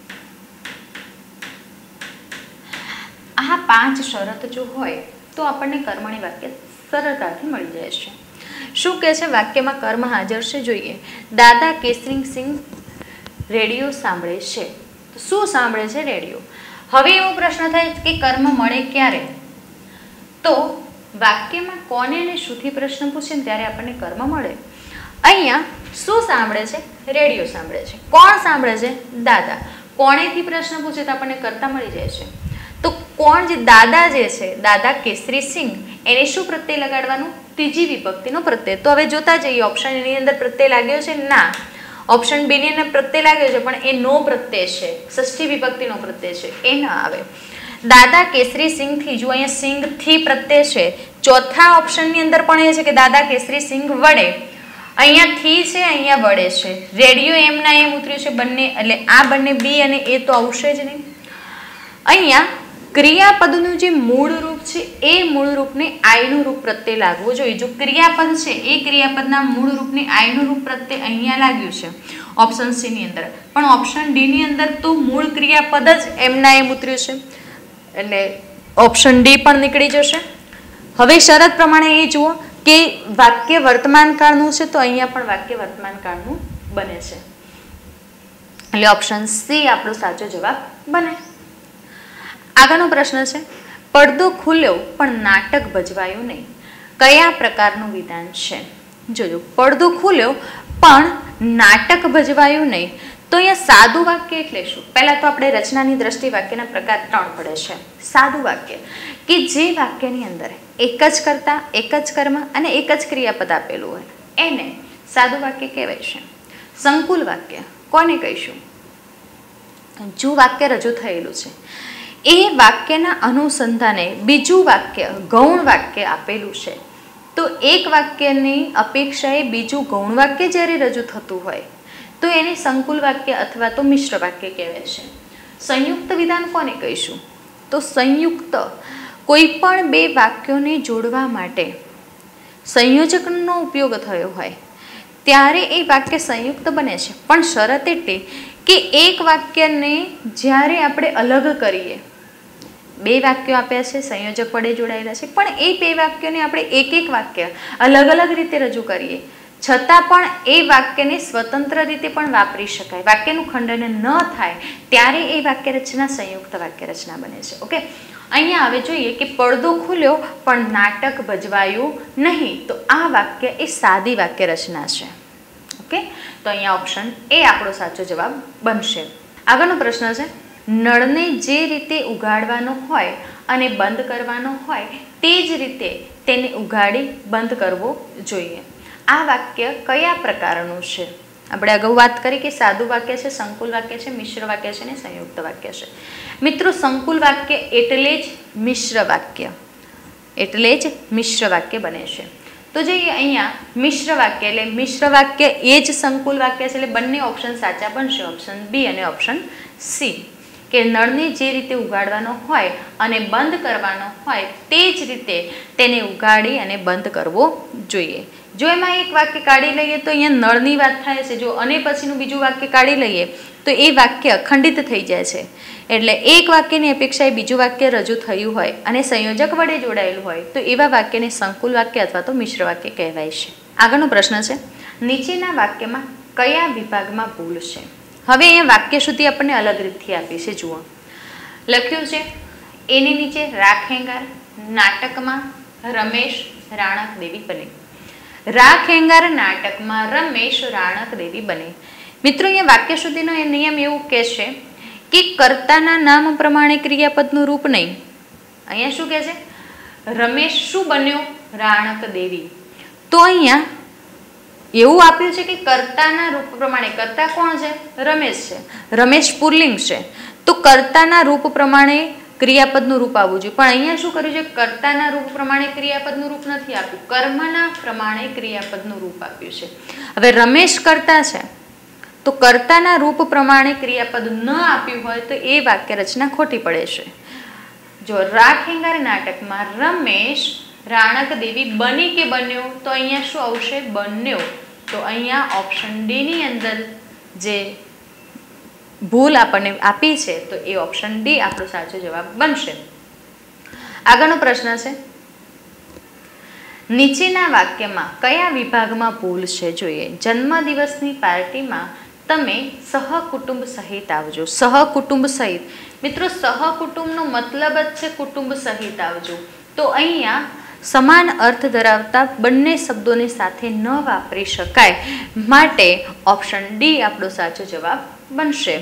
આ 5 શરત જો હોય તો આપણને કર્મણી વાક્ય સરળતાથી મળી જાય છે. શું કહે છે? વાક્યમાં કર્મ હાજર છે. જોઈએ, દાદા કેસરીસિંહ રેડિયો સાંભળે છે. શું સાંભળે છે? રેડિયો. હવે એવો પ્રશ્ન થાય કે કર્મ મળે ક્યારે? તો વાક્યમાં કોને અને શુંથી પ્રશ્ન પૂછે ને ત્યારે આપણને કર્મ મળે. અહીંયા શું સાંભળે છે? રેડિયો સાંભળે છે. કોણ સાંભળે છે? દાદા. કોણેથી પ્રશ્ન પૂછે તો આપણને કર્તા મળી જાય છે. તો કોણ જે દાદા જે છે, દાદા કેસરીસિંહ, એને શું પ્રત્યય લગાડવાનું? ત્રીજી વિભક્તિનો પ્રત્યય. તો હવે જોતા જઈએ. ઓપ્શન એની અંદર પ્રત્યય લાગ્યો છે? ના. ઓપ્શન બી ની અંદર પ્રત્યય લાગ્યો છે પણ એ નો પ્રત્યય છે, ષષ્ઠી વિભક્તિનો પ્રત્યય છે, એ ના આવે. દાદા કેસરી સિંહ થી, જો અહીંયા સિંહ થી પ્રત્યય છે. ચોથા ઓપ્શનની અંદર પણ એ છે કે દાદા કેસરી સિંહ વડે. અહીંયા થી છે, અહીંયા વડે છે. રેડિયો એમના એમ ઉતર્યું છે બંને, એટલે આ બંને બી અને એ તો આવશે જ નહીં. અહીંયા ક્રિયાપદનું જે મૂળ રૂપ છે એ મૂળ રૂપને આયનું રૂપ પ્રત્યે લાગવું જોઈએ. જો ક્રિયાપદ છે એ ક્રિયાપદના મૂળ રૂપને આયનું રૂપ પ્રત્યે અહીંયા લાગ્યું છે ઓપ્શન સી ની અંદર, પણ ઓપ્શન ડી ની અંદર તો મૂળ ક્રિયાપદ જ એમના એમ ઉતર્યું છે, એટલે ઓપ્શન ડી પણ નીકળી જશે. હવે શરત પ્રમાણે એ જુઓ કે વાક્ય વર્તમાન કાળનું છે તો અહીંયા પણ વાક્ય વર્તમાન કાળનું બને છે, એટલે ઓપ્શન સી આપણો સાચો જવાબ બને. આગળનો પ્રશ્ન છે, પડદો ખુલ્યો પણ નાટક ભજવાયું નહીં. કયા પ્રકારનું વિધાન છે? જોજો, પડદો ખુલ્યો પણ નાટક ભજવાયું નહીં. તો અહીંયા સાદું વાક્ય એટલે શું? પહેલા તો આપણે રચનાની દ્રષ્ટિ વાક્યના પ્રકાર 3 પડે છે. સાદું વાક્ય કે જે વાક્યની અંદર એક જ કર્તા, એક જ કર્મ અને એક જ ક્રિયાપદ આપેલું હોય એને સાદું વાક્ય કહેવાય છે. સંકુલ વાક્ય કોને કહીશું? જો વાક્ય રજૂ થયેલું છે એ વાક્યના અનુસંધાને બીજું વાક્ય ગૌણ વાક્ય આપેલું છે, તો એક વાક્યની અપેક્ષાએ બીજું ગૌણ વાક્ય જ્યારે રજૂ થતું હોય તો એને સંકુલ વાક્ય અથવા તો મિશ્ર વાક્ય કહેવાય છે. સંયુક્ત વિધાન કોને કહીશું? તો સંયુક્ત કોઈ પણ બે વાક્યોને જોડવા માટે સંયોજકનો ઉપયોગ થયો હોય ત્યારે એ વાક્ય સંયુક્ત બને છે. પણ શરત એટલી કે એક વાક્યને જ્યારે આપણે અલગ કરીએ, બે વાક્યો આપ્યા છે, સંયોજક વડે જોડાયેલા છે, પણ એ બે વાક્યોને આપણે એક એક વાક્ય અલગ અલગ રીતે રજૂ કરીએ છતાં પણ એ વાક્યને સ્વતંત્ર રીતે પણ વાપરી શકાય, વાક્યનું ખંડન ન થાય ત્યારે એ વાક્ય રચના સંયુક્ત વાક્ય રચના બને છે. ઓકે, અહીંયા હવે જોઈએ કે પડદો ખુલ્યો પણ નાટક ભજવાયું નહીં, તો આ વાક્ય એ સાદી વાક્ય રચના છે. ઓકે, તો અહીંયા ઓપ્શન એ આપણો સાચો જવાબ બનશે. આગળનો પ્રશ્ન છે, નળને જે રીતે ઉગાડવાનો હોય અને બંધ કરવાનો હોય તે જ રીતે તેને ઉગાડી બંધ કરવો જોઈએ. આ વાક્ય કયા પ્રકારનું છે? આપણે અગાઉ વાત કરી કે સાદું વાક્ય છે, સંકુલ વાક્ય છે, મિશ્ર વાક્ય છે અને સંયુક્ત વાક્ય છે. મિત્રો, સંકુલ વાક્ય એટલે જ મિશ્ર વાક્ય બને છે. તો જોઈએ અહીંયા મિશ્ર વાક્ય, એટલે મિશ્ર વાક્ય એ જ સંકુલ વાક્ય છે, એટલે બંને ઓપ્શન સાચા બનશે, ઓપ્શન બી અને ઓપ્શન સી, કે નળને જે રીતે ઉગાડવાનો હોય અને બંધ કરવાનો હોય તે જ રીતે તેને ઉગાડી અને બંધ કરવો જોઈએ. જો એમાં એક વાક્ય કાઢી લઈએ તો અહીંયા નળની વાત થાય છે, જો અને પછીનું બીજું વાક્ય કાઢી લઈએ તો એ વાક્ય ખંડિત થઈ જાય છે. એટલે એક વાક્યની અપેક્ષાએ બીજું વાક્ય રજૂ થયું હોય અને સંયોજક વડે જોડાયેલું હોય તો એવા વાક્યને સંકુલ વાક્ય અથવા તો મિશ્ર વાક્ય કહેવાય છે. આગળનો પ્રશ્ન છે, નીચેના વાક્યમાં કયા વિભાગમાં ભૂલ છે? હવે અહીંયા વાક્ય શુદ્ધિ આપણને અલગ રીતથી આપી છે. જુઓ, લખ્યું છે એની નીચે રાખેંગાર નાટકમાં રમેશ રાણક દેવી બને. રાખેંગાર નાટકમાં રમેશ રાણક દેવી બને. મિત્રો, અહીંયા વાક્ય શુદ્ધિનો એ નિયમ એવું કહે છે કે કર્તાના નામ પ્રમાણે ક્રિયાપદનું રૂપ નહીં. અહીંયા શું કહે છે? રમેશ શું બન્યો? રાણક દેવી. તો અહીંયા એવું આપ્યું છે કે કર્તાના રૂપ પ્રમાણે, કર્તા કોણ છે? રમેશ છે. રમેશ પુલ્લિંગ છે, તો કર્તાના રૂપ પ્રમાણે ક્રિયાપદનું રૂપ આવવું જોઈએ. પણ અહીંયા શું કર્યું છે? કર્તાના રૂપ પ્રમાણે ક્રિયાપદનું રૂપ નથી આપ્યું, કર્મના પ્રમાણે ક્રિયાપદનું રૂપ આપ્યું છે. હવે રમેશ કર્તા છે, તો કર્તાના રૂપ પ્રમાણે ક્રિયાપદ ન આપ્યું હોય તો એ વાક્ય રચના ખોટી પડે છે. જો રાખેંગાર નાટકમાં રમેશ રાણક દેવી બની કે બન્યો, તો અહીંયા શું આવશે? બન્યો. તો અહીંયા ઓપ્શન ડી ની અંદર જે ભૂલ આપણને આપી છે તો એ ઓપ્શન ડી આપણો સાચો જવાબ બનશે. આગળનો પ્રશ્ન છે, નીચેના વાક્યમાં કયા વિભાગમાં ભૂલ છે? જોઈએ, જન્મદિવસની પાર્ટીમાં તમે સહકુટુંબ સહિત આવજો. સહકુટુંબ સહિત, મિત્રો સહકુટુંબનો મતલબ જ છે કુટુંબ સહિત આવજો. તો અહીંયા સમાન અર્થ ધરાવતા બંને શબ્દોને સાથે ન વાપરી શકાય, માટે ઓપ્શન ડી આપણો સાચો જવાબ બનશે.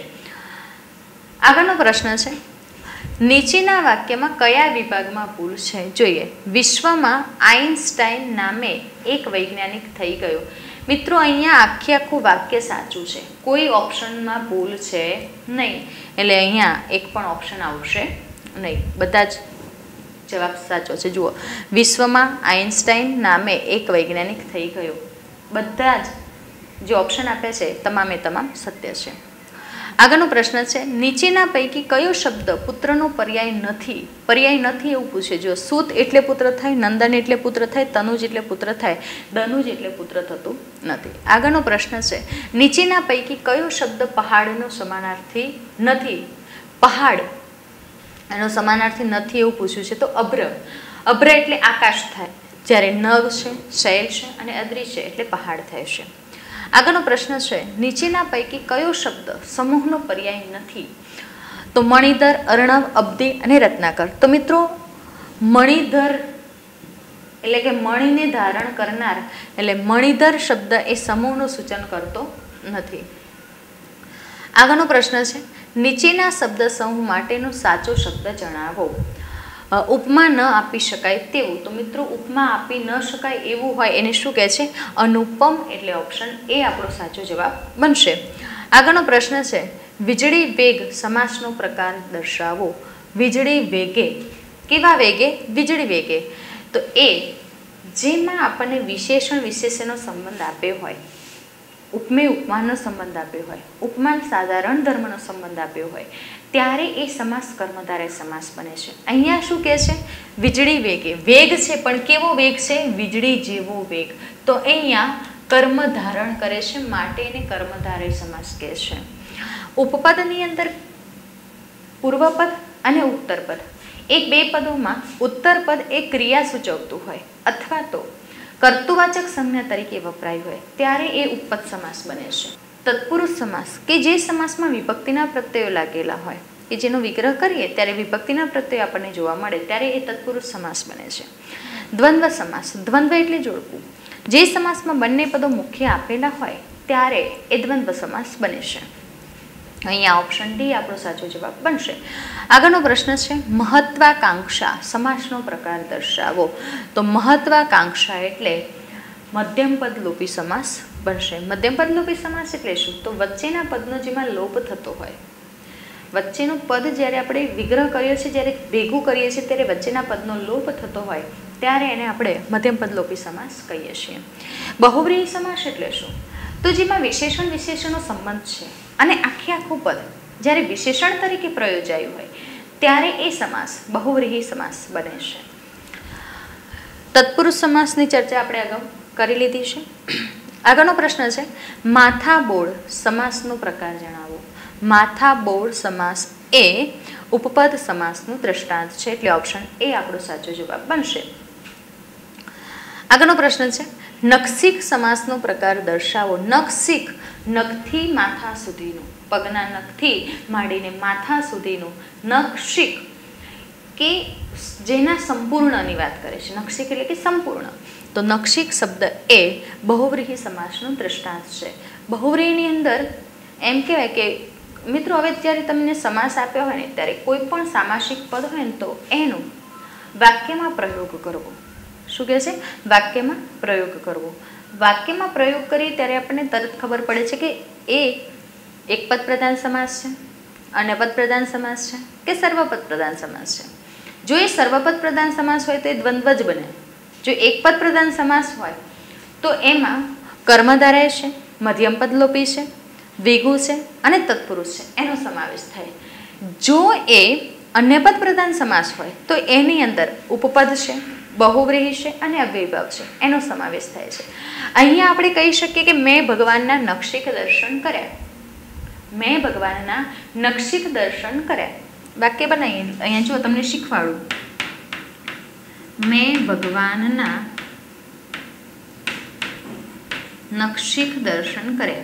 આગળનો પ્રશ્ન છે, નીચેના વાક્યમાં કયા વિભાગમાં ભૂલ છે? જોઈએ, વિશ્વમાં આઈન્સ્ટાઈન નામે એક વૈજ્ઞાનિક થઈ ગયો. મિત્રો, અહીંયા આખું વાક્ય સાચું છે, કોઈ ઓપ્શનમાં ભૂલ છે નહીં, એટલે અહીંયા એક પણ ઓપ્શન આવશે નહીં, બધા જ જવાબ સાચો છે. જુઓ, વિશ્વમાં આઈન્સ્ટાઈન નામે એક વૈજ્ઞાનિક થઈ ગયો, બધા જ જે ઓપ્શન આપ્યા છે તમામે તમામ સત્ય છે. આગળનો પ્રશ્ન છે, નીચેના પૈકી કયો શબ્દ પુત્રનો પર્યાય નથી? પર્યાય નથી એવું પૂછે. જો, સૂત એટલે પુત્ર થાય, નંદન એટલે પુત્ર થાય, તનુજ એટલે પુત્ર થાય, દનુજ એટલે પુત્ર થતું નથી. આગળનો પ્રશ્ન છે, નીચેના પૈકી કયો શબ્દ પહાડનો સમાનાર્થી નથી? પહાડ એનો સમાનાર્થી નથી એવું પૂછ્યું છે, તો અભ્ર. અભ્ર એટલે આકાશ થાય, જ્યારે નવ છે, શૈલ છે અને અદ્રી છે એટલે પહાડ થાય છે. આગળનો પ્રશ્ન છે, નીચેના પૈકી કયો શબ્દ સમૂહનો પર્યાય નથી? તો મણિધર, અર્ણવ, અબ્ધિ અને રત્નાકર. તો મિત્રો, મણિધર એટલે કે મણીને ધારણ કરનાર, એટલે મણિધર શબ્દ એ સમૂહનું સૂચન કરતો નથી. આગળનો પ્રશ્ન છે, નીચેના શબ્દ સમૂહ માટેનો સાચો શબ્દ જણાવો. ઉપમા ન આપી શકાય તેવું. તો મિત્રો, ઉપમા આપી ન શકાય એવું હોય એને શું કહે છે? અનુપમ, એટલે ઓપ્શન એ આપણો સાચો જવાબ બનશે. આગળનો પ્રશ્ન છે, વીજળી વેગ સમાસનો પ્રકાર દર્શાવો. વીજળી વેગે, કેવા વેગે? વીજળી વેગે. તો એ જેમાં આપણને વિશેષણ વિશેષણનો સંબંધ આપ્યો હોય, ઉપમેય ઉપમાનનો સંબંધ આપ્યો હોય, ઉપમાન સાધારણ ધર્મનો સંબંધ આપ્યો હોય, ત્યારે એ સમાસ કર્મધારય સમાસ બને છે. અહીંયા શું કહે છે? વીજળી વેગે. વેગ છે, પણ કેવો વેગ છે? વીજળી જેવો વેગ. તો અહીંયા કર્મ ધારણ કરે છે, માટે એને કર્મધારય સમાસ કહે છે. ઉપપદની અંદર પૂર્વપદ અને ઉત્તરપદ, એક બે પદોમાં ઉત્તરપદ એ ક્રિયા સૂચવતું હોય અથવા તો કર્તૃવાચક સંજ્ઞા તરીકે વપરાય હોય, ત્યારે એ ઉપપદ સમાસ બને છે. તત્પુરુષ સમાસ, કે જે સમાસમાં વિભક્તિના પ્રત્યયો લાગેલા હોય, કે જેનો વિગ્રહ કરીએ ત્યારે વિભક્તિના પ્રત્યયો આપણને જોવા મળે, ત્યારે એ તત્પુરુષ સમાસ બને છે. દ્વંદ્વ સમાસ, દ્વંદ્વ એટલે જોડકું. જે સમાસમાં બંને પદો મુખ્ય આપેલા હોય ત્યારે એ દ્વંદ્વ સમાસ બને છે. અહીંયા ઓપ્શન ડી આપણો સાચો જવાબ બનશે. આગળનો પ્રશ્ન છે, મહત્વાકાંક્ષા સમાસનો પ્રકાર દર્શાવો. તો મહત્વાકાંક્ષા એટલે મધ્યમપદ લોપી સમાસ બનશે. મધ્યમપદ લોપી સમાસ એટલે શું? તો વચ્ચેના પદનો જેમાં લોપ થતો હોય, વચ્ચેનું પદ જ્યારે આપણે વિગ્રહ કરીએ છીએ, જ્યારે ભેગું કરીએ છીએ ત્યારે વચ્ચેના પદનો લોપ થતો હોય ત્યારે એને આપણે મધ્યમપદ લોપી સમાસ કહીએ છીએ. બહુવ્રીહી સમાસ એટલે શું? તો જેમાં વિશેષણ વિશેષણનો સંબંધ છે અને આખું પદ જ્યારે વિશેષણ તરીકે પ્રયોજાયું હોય ત્યારે એ સમાસ બહુવ્રીહી સમાસ બને છે. તત્પુરુષ સમાસની ચર્ચા આપણે અગાઉ કરી લીધી છે. આગળનો પ્રશ્ન છે, માથાબોળ સમાસનો પ્રકાર જણાવો. માથાબોળ સમાસ એ ઉપપદ સમાસનું દ્રષ્ટાંત છે, એટલે ઓપ્શન એ આપણો સાચો જવાબ બનશે. આગળનો પ્રશ્ન છે, નખસિક સમાસનો પ્રકાર દર્શાવો. નખસિક નખથી માથા સુધીનું, પગના નખથી માંડીને માથા સુધીનું નખશિખ કે જેના સંપૂર્ણની વાત કરે છે. નખશિખ એટલે કે સંપૂર્ણ. તો નખશિખ શબ્દ એ બહુવ્રીહી સમાસનું દૃષ્ટાંત છે. બહુવ્રીહીની અંદર એમ કહેવાય કે મિત્રો, હવે જ્યારે તમને સમાસ આપ્યો હોય ને ત્યારે કોઈ પણ સામાસિક પદ હોય ને તો એનું વાક્યમાં પ્રયોગ કરવો. શું કહે છે? વાક્યમાં પ્રયોગ કરવો. વાક્યમાં પ્રયોગ કરીએ ત્યારે આપણને તરત ખબર પડે છે કે એ એકપદ પ્રધાન સમાસ છે, અન્યપદ પ્રધાન સમાસ છે કે સર્વપદ પ્રધાન સમાસ છે. જો એ સર્વપદ પ્રધાન સમાસ હોય તો એ દ્વંદ્વ જ બને. જો એકપદ પ્રધાન સમાસ હોય તો એમાં કર્મધારય છે, મધ્યમપદ લોપી છે, દ્વિગુ છે અને તત્પુરુષ છે, એનો સમાવેશ થાય. જો એ અન્યપદ પ્રધાન સમાસ હોય તો એની અંદર ઉપપદ છે, બહુવ્રીહી છે અને અવ્યયભાવ છે, એનો સમાવેશ થાય છે. અહીંયા આપણે કહી શકીએ કે મેં ભગવાનના નખશિખ દર્શન કર્યા. મેં ભગવાનના નખશિખ દર્શન કર્યા. વાક્ય બનાવીએ. અહીંયા જો તમને શીખવાડું. મેં ભગવાનના નખશિખ દર્શન કર્યા.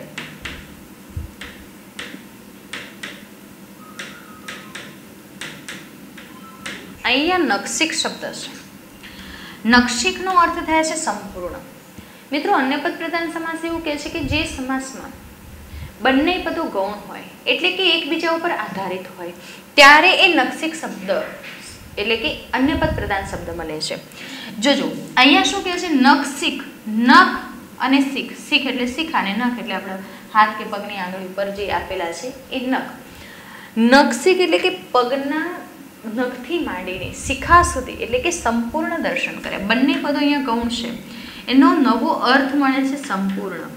અહીંયા નખશિખ શબ્દ છે. નખશિખનો અર્થ થાય છે સંપૂર્ણ. મિત્રો, અન્યપદ પ્રધાન સમાસ એવું કહે છે કે જે સમાસમાં બંને પદો ગૌણ હોય, એટલે કે એકબીજા ઉપર આધારિત હોય, ત્યારે એ નખશિખ શબ્દ એટલે કે અન્યપદ પ્રધાન શબ્દ બને છે. જોજો અહીંયા શું કહે છે? નખશિખ, નખ અને શિખ. શિખ એટલે શિખા અને નખ એટલે આપણા હાથ કે પગની આંગળી ઉપર જે આપેલા છે એ નખ. નખશિખ એટલે કે પગના નખથી માંડીને શિખા સુધી એટલે કે સંપૂર્ણ દર્શન કરે. બંને પદો અહીંયા ગૌણ છે, એનો નવો અર્થ મળે છે સંપૂર્ણ.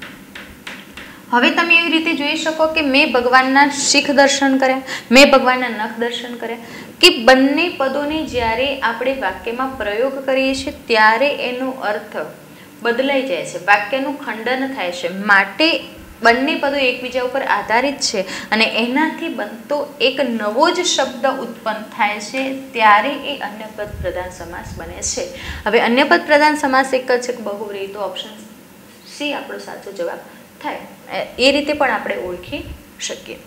હવે તમે એવી રીતે જોઈ શકો કે મેં ભગવાનના શિખ દર્શન કર્યા, મેં ભગવાનના નખ દર્શન કર્યા, કે બંને પદોને જ્યારે આપણે વાક્યમાં પ્રયોગ કરીએ છીએ ત્યારે એનો અર્થ બદલાઈ જાય છે, વાક્યનું ખંડન થાય છે. માટે બંને પદો એકબીજા ઉપર આધારિત છે અને એનાથી બનતો એક નવો જ શબ્દ ઉત્પન્ન થાય છે, ત્યારે એ અન્યપદ પ્રધાન સમાસ બને છે. હવે અન્યપદ પ્રધાન સમાસ એક જ છે કે બહુવ્રીહી, તો ઓપ્શન સી આપણો સાચો જવાબ થાય. એ રીતે પણ આપણે ઓળખી શકીએ.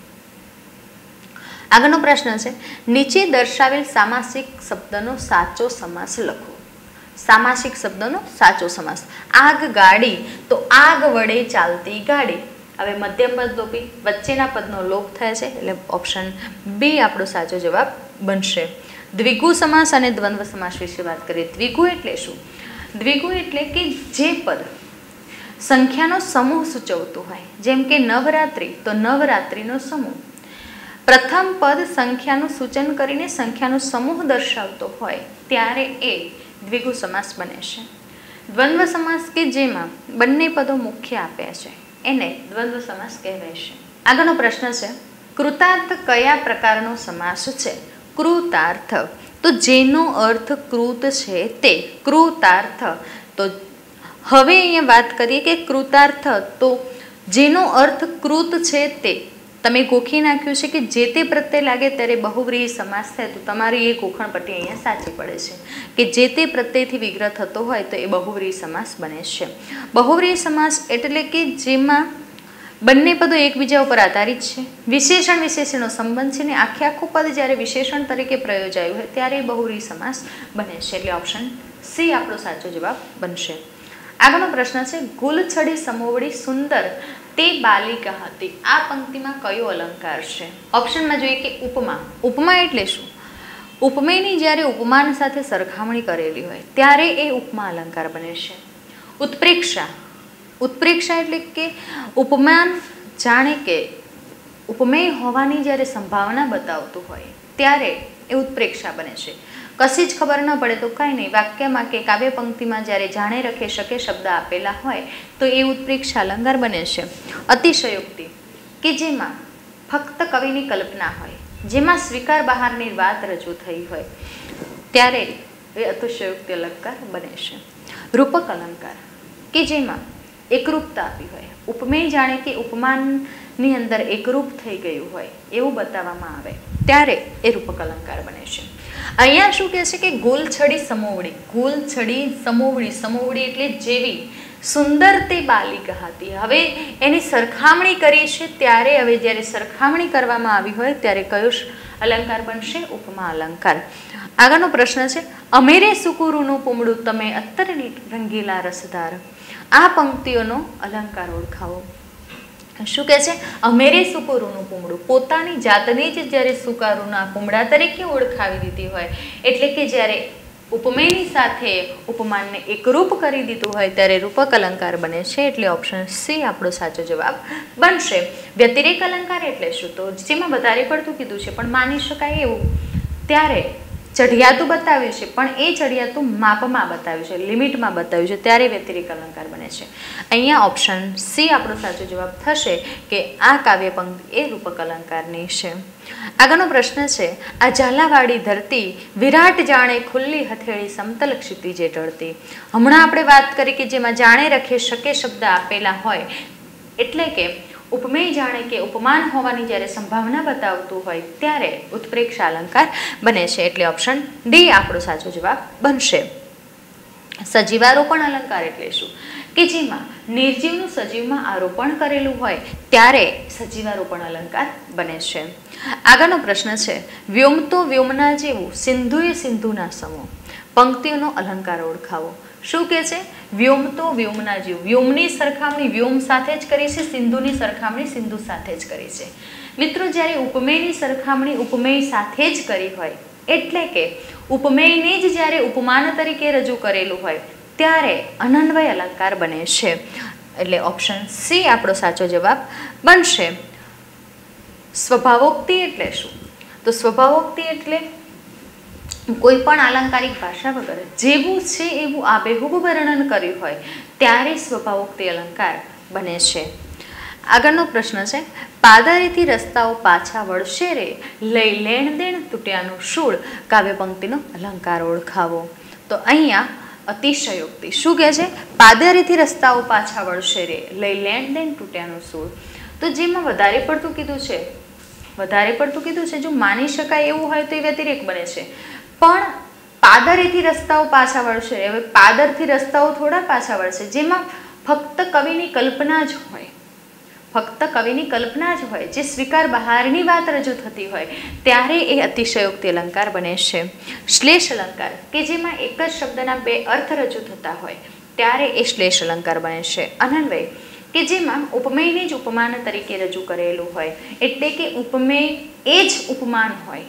આગળનો પ્રશ્ન છે, નીચે દર્શાવેલ સામાસિક શબ્દનો સાચો સમાસ લખો. સામાસિક શબ્દનો સાચો સમાસ. આગ ગાડી, તો આગ વડે ચાલતી ગાડી. હવે મધ્યમ પદ લોપી, વચ્ચેના પદનો લોપ થાય છે, એટલે ઓપ્શન બી આપણો સાચો જવાબ બનશે. દ્વિગુ સમાસ અને દ્વંદ્વ સમાસ વિશે વાત કરીએ. દ્વિગુ એટલે શું? દ્વિગુ એટલે કે જે પદ સંખ્યાનો સમૂહ સૂચવતું હોય, જેમ કે નવરાત્રિ, તો નવરાત્રિનો સમૂહ. પ્રથમ પદ સંખ્યાનું સૂચન કરીને સંખ્યાનો સમૂહ દર્શાવતો હોય ત્યારે એ દ્વિગુ સમાસ બને છે. દ્વંદ્વ સમાસ કે જેમાં બંને પદો મુખ્ય આપ્યા છે એને દ્વંદ્વ સમાસ કહેવાય છે. આગળનો પ્રશ્ન છે, કૃતાર્થ કયા પ્રકારનો સમાસ છે? કૃતાર્થ, તો જેનો અર્થ કૃત છે તે કૃતાર્થ. તો હવે અહીંયા વાત કરીએ કે કૃતાર્થ, તો જેનો અર્થ કૃત છે તે તમે ગોખી નાખ્યું છે કે જે તે પ્રત્યે લાગે ત્યારે બહુવ્રીહી સમાસ થાય, તો તમારી એ ગોખણપટ્ટી અહીંયા સાચી પડે છે કે જે તે પ્રત્યયથી વિગ્રહ થતો હોય તો એ બહુવ્રીહી સમાસ બને છે. બહુવ્રીહી સમાસ એટલે કે જેમાં બંને પદો એકબીજા ઉપર આધારિત છે, વિશેષણ વિશેષણનો સંબંધ છે ને આખે આખું પદ જ્યારે વિશેષણ તરીકે પ્રયોજાયું હોય ત્યારે એ બહુવ્રીહી સમાસ બને છે. એટલે ઓપ્શન સી આપણો સાચો જવાબ બનશે. આગળનો પ્રશ્ન છે, ગુલછડી સમોવડી સુંદર તે બાલિકા હતી. આ પંક્તિમાં કયો અલંકાર છે? ઓપ્શનમાં જોઈએ કે ઉપમા. ઉપમા એટલે શું? ઉપમેયની જ્યારે ઉપમાન સાથે સરખામણી કરેલી હોય ત્યારે એ ઉપમા અલંકાર બને છે. ઉત્પ્રેક્ષા, ઉત્પ્રેક્ષા એટલે કે ઉપમાન જાણે કે ઉપમેય હોવાની જ્યારે સંભાવના બતાવતું હોય ત્યારે એ ઉત્પ્રેક્ષા બને છે. કશી જ ખબર ન પડે તો કાંઈ નહીં, વાક્યમાં કે કાવ્ય પંક્તિમાં જ્યારે જાણે રખે શકે શબ્દ આપેલા હોય તો એ ઉત્પ્રેક્ષા અલંકાર બને છે. અતિશયોક્તિ કે જેમાં ફક્ત કવિની કલ્પના હોય, જેમાં સ્વીકાર બહારની વાત રજૂ થઈ હોય ત્યારે એ અતિશયોક્તિ અલંકાર બને છે. રૂપક અલંકાર કે જેમાં એકરૂપતા આપી હોય, ઉપમેય જાણે કે ઉપમાનની અંદર એકરૂપ થઈ ગયું હોય એવું બતાવવામાં આવે ત્યારે એ રૂપક અલંકાર બને છે. અહીંયા શું કહે છે કે ગુલછડી સમોવડી. ગુલછડી સમોવડી, સમોવડી એટલે જેવી, સુંદર તે બાલિકા હતી. હવે એની સરખામણી કરી છે ત્યારે, હવે જ્યારે સરખામણી કરવામાં આવી હોય ત્યારે કયો અલંકાર બનશે? ઉપમા અલંકાર. આગળનો પ્રશ્ન છે, અમેરે સુકુરુનું પૂમડું તમે અત્તર રંગીલા રસદાર. આ પંક્તિઓનો અલંકાર ઓળખાવો. શું કહે છે? અમેરે સુકુરુનું પૂમડું, પોતાની જાતને જ જ્યારે સુકારુના પૂમડા તરીકે ઓળખાવી દીધી હોય, એટલે કે જ્યારે ઉપમેયની સાથે ઉપમાનને એકરૂપ કરી દીધું હોય ત્યારે રૂપક અલંકાર બને છે. એટલે ઓપ્શન સી આપણો સાચો જવાબ બનશે. વ્યતિરેક અલંકાર એટલે શું? તો જેમાં વધારે પડતું કીધું છે પણ માની શકાય એવું, ત્યારે ચઢિયાતું બતાવ્યું છે પણ એ ચઢિયાતું માપમાં બતાવ્યું છે, લિમિટમાં બતાવ્યું છે, ત્યારે વ્યતિરેક અલંકાર બને છે. અહીંયા ઓપ્શન સી આપણો સાચો જવાબ થશે કે આ કાવ્ય પંક્તિ એ રૂપક અલંકારની છે. આગળનો પ્રશ્ન છે, આ ઝાલાવાડી ધરતી વિરાટ જાણે ખુલ્લી હથેળી સમતલ ક્ષિતિજે ઢળતી. હમણાં આપણે વાત કરી કે જેમાં જાણે રખે શકે શબ્દ આપેલા હોય, એટલે કે ઉપમેય જાણે કે ઉપમાન હોવાની જ્યારે સંભાવના બતાવતું હોય ત્યારે ઉત્પ્રેક્ષ અલંકાર બને છે. એટલે ઓપ્શન ડી આપણો સાચો જવાબ બનશે. સજીવારોપણ અલંકાર એટલે શું? કે જેમાં નિર્જીવનું સજીવમાં આરોપણ કરેલું હોય ત્યારે સજીવારોપણ અલંકાર બને છે. આગળનો પ્રશ્ન છે, વ્યોમતો વ્યોમના જેવું સિંધુએ સિંધુના સમો. પંક્તિઓનો અલંકાર ઓળખાવો. શું કહે છે? વ્યોમતો વ્યોમના જેવું. વ્યોમની સરખામણી વ્યોમ સાથે જ કરી છે, સિંધુની સરખામણી સિંધુ સાથે જ કરી છે. મિત્રો, જ્યારે ઉપમેયની સરખામણી ઉપમેય સાથે જ કરી હોય, એટલે કે ઉપમેયને જ જ્યારે ઉપમાન તરીકે રજૂ કરેલું હોય ત્યારે અનન્વય અલંકાર બને છે. એટલે ઓપ્શન સી આપણો સાચો જવાબ બનશે. સ્વભાવોક્તિ એટલે શું? તો સ્વભાવોક્તિ એટલે કોઈ પણ આલંકારિક ભાષા વગર જેવું છે એવું આબેહૂબ વર્ણન કર્યું હોય ત્યારે સ્વભાવોક્તિ અલંકાર બને છે. આગળનો પ્રશ્ન છે, પાદરેથી રસ્તાઓ પાછા વળશે રે, લઈ લેણ દેણ તૂટ્યાનું શૂળ. કાવ્ય પંક્તિનો અલંકાર ઓળખાવો. તો અહીંયા અતિશયોક્તિ. શું કહે છે? પાદરેથી રસ્તાઓ પાછા વળશે રે, લઈ લેણ દેણ તૂટ્યાનું શૂળ. તો જેમાં વધારે પડતું કીધું છે જો માની શકાય એવું હોય તો એ વ્યતિરેક બને છે. પણ પાદરેથી રસ્તાઓ પાછા વળશે. હવે પાદરથી રસ્તાઓ થોડા પાછા વળશે, જેમાં ફક્ત કવિની કલ્પના જ હોય, જે સ્વીકાર બહારની વાત રજૂ થતી હોય ત્યારે એ અતિશયોક્તિ અલંકાર બને છે. શ્લેષ અલંકાર કે જેમાં એક જ શબ્દના બે અર્થ રજૂ થતા હોય ત્યારે એ શ્લેષ અલંકાર બને છે. અનન્વય કે જેમાં ઉપમેયને જ ઉપમાન તરીકે રજૂ કરેલું હોય, એટલે કે ઉપમેય એ જ ઉપમાન હોય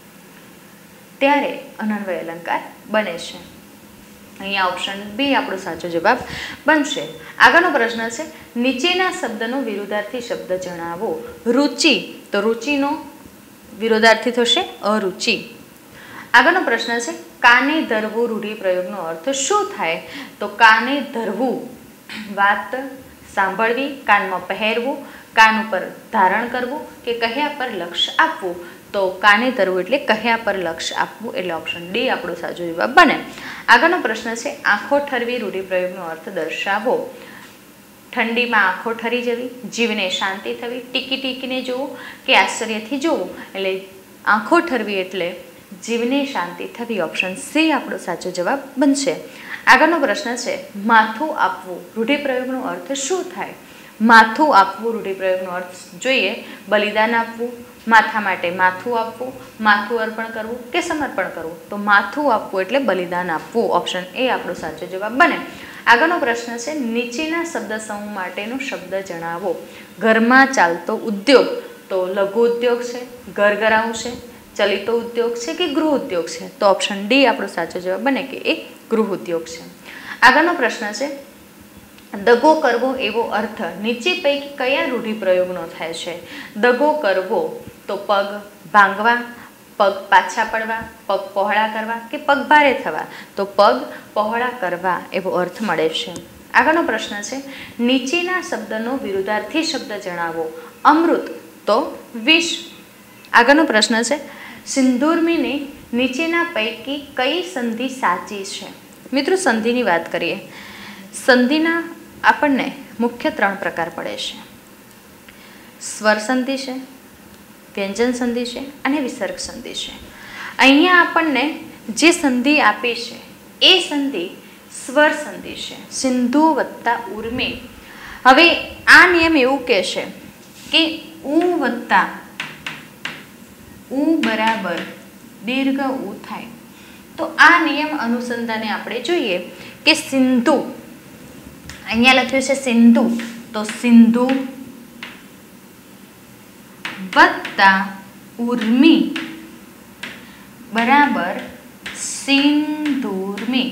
ત્યારે અનન્વય અલંકાર બને છે. અહીંયા ઓપ્શન બી આપણો સાચો જવાબ બનશે. આગળનો પ્રશ્ન છે, નીચેના શબ્દનો વિરુદ્ધાર્થી શબ્દ જણાવો. રુચિ, તો રુચિનો વિરોધાર્થી થશે અરુચિ. આગળનો પ્રશ્ન છે, કાને ધરવું રૂઢિપ્રયોગનો અર્થ શું થાય? તો કાને ધરવું, વાત સાંભળવી, કાનમાં પહેરવું, કાન ઉપર ધારણ કરવું કે કહ્યા પર લક્ષ્ય આપવું. તો કાને ધરવું એટલે કહ્યા પર લક્ષ્ય આપવું. એટલે ઓપ્શન ડી આપણો સાચો જવાબ બને. આગળનો પ્રશ્ન છે, આંખો ઠરવી રૂઢિપ્રયોગનો અર્થ દર્શાવો. ઠંડીમાં આંખો ઠરી જવી, જીવને શાંતિ થવી, ટીકી ટીકીને જોવું કે આશ્ચર્યથી જોવું. એટલે આંખો ઠરવી એટલે જીવને શાંતિ થવી. ઓપ્શન સી આપણો સાચો જવાબ બનશે. આગળનો પ્રશ્ન છે, માથું આપવું રૂઢિપ્રયોગનો અર્થ શું થાય? માથું આપવું રૂઢિપ્રયોગનો અર્થ જોઈએ, બલિદાન આપવું, માથા માટે માથું આપવું, માથું અર્પણ કરવું કે સમર્પણ કરવું. તો માથું આપવું એટલે બલિદાન આપવું. ઓપ્શન એ આપણો સાચો જવાબ બને. આગળનો પ્રશ્ન છે, નીચેના શબ્દ સમૂહ માટેનો શબ્દ જણાવો. ઘરમાં ચાલતો ઉદ્યોગ, તો લઘુ ઉદ્યોગ છે, ઘરઘરાઉં છે, ચલિતો ઉદ્યોગ છે કે ગૃહ ઉદ્યોગ છે? તો ઓપ્શન ડી આપણો સાચો જવાબ બને કે એ ગૃહ ઉદ્યોગ છે. આગળનો પ્રશ્ન છે, દગો કરવો એવો અર્થ નીચે પૈકી કયા રૂઢિપ્રયોગનો થાય છે? દગો કરવો તો પગ ભાંગવા, પગ પાછા પડવા, પગ પહોળા કરવા કે પગ ભારે થવા? તો પગ પહોળા કરવા એવો અર્થ મળે છે. આગળનો પ્રશ્ન છે, નીચેના શબ્દનો વિરુદ્ધાર્થી શબ્દ જણાવો. અમૃત તો વિષ. આગળનો પ્રશ્ન છે, સિંદૂરમીની નીચેના પૈકી કઈ સંધિ સાચી છે? મિત્રો, સંધિની વાત કરીએ. સંધિના આપણને મુખ્ય 3 પ્રકાર પડે છે. સ્વર સંધિ છે, વ્યંજન સંધિ છે અને વિસર્ગ સંધિ છે. અહીંયા આપણને જે સંધિ આપી છે એ સંધિ સ્વર સંધિ છે, સિંધુ વત્તા ઉર્મી. હવે આ નિયમ એવું કહેશે કે ઉ વત્તા ઉ બરાબર દીર્ઘ ઉ થાય. તો આ નિયમ અનુસંધાને આપણે જોઈએ કે સિંધુ, અહીંયા લખ્યું છે સિંધુ, તો સિંધુ વત્તા ઉર્મી બરાબર સિંધુર્મી.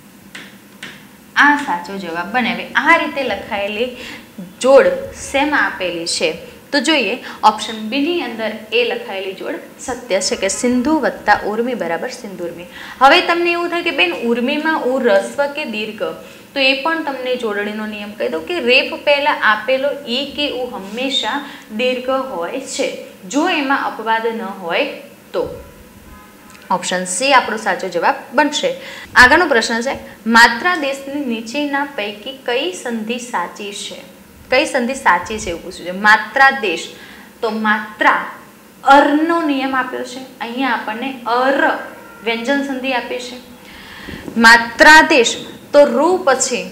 આ સાચો જવાબ બને. હવે આ રીતે લખાયેલી જોડ શેમાં આપેલી છે? તો જોઈએ ઓપ્શન બી ની અંદર એ લખાયેલી જોડ સત્ય છે કે સિંધુ વત્તા ઉર્મી બરાબર સિંધુર્મી. હવે તમને એવું થાય કે બેન ઉર્મીમાં ઉ રસ્વ કે દીર્ઘ, તો એ પણ તમને જોડણીનો નિયમ કહી દઉં કે રેફ પહેલા આપેલો ઈ કે ઉ હંમેશા દીર્ઘ હોય છે જો એમાં અપવાદ ન હોય તો. ઓપ્શન સી આપણો સાચો જવાબ બનશે. આગળનો પ્રશ્ન છે માત્રા દેશની નીચેના પૈકી કઈ સંધિ સાચી છે? કઈ સંધિ સાચી છે એવું પૂછ્યું છે. માત્રા દેશ, તો માત્રા અરનો નિયમ આપ્યો છે. અહીંયા આપણને અર વ્યંજન સંધિ આપી છે. માત્રા દેશ, તો રૂ પછી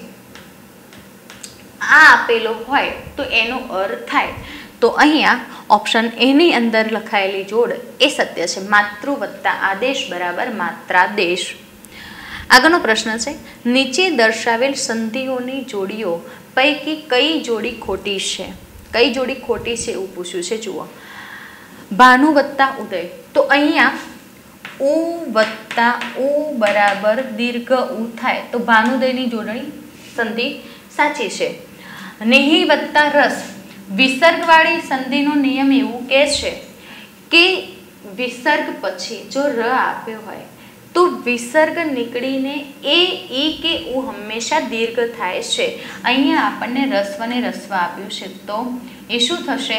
આ આપેલો હોય તો એનો અર થાય. તો અહીંયા ઓપ્શન એની અંદર લખાયેલી જોડ એ સત્ય છે. માતૃ વત્તા આદેશ બરાબર માત્રાદેશ. આગળનો પ્રશ્ન છે નીચે દર્શાવેલ સંધિઓની જોડીઓ પૈકી કઈ જોડી ખોટી છે? કઈ જોડી ખોટી છે એવું પૂછ્યું છે. જુઓ, ભાનુ વત્તા ઉદય, તો અહીંયા ઉ વત્તા ઉ બરાબર દીર્ઘ ઉ થાય તો ભાનુદયની જોડણી સંધિ સાચી છે. નેહી વત્તા રસ, વિસર્ગવાળી સંધિનો નિયમ એવું કહે છે કે વિસર્ગ પછી જો ર આપ્યો હોય તો વિસર્ગ નીકળીને એ ઈ કે ઉ હંમેશા દીર્ઘ થાય છે. અહીંયા આપણને રસ્વ ને રસ્વ આપ્યું છે તો એ શું થશે?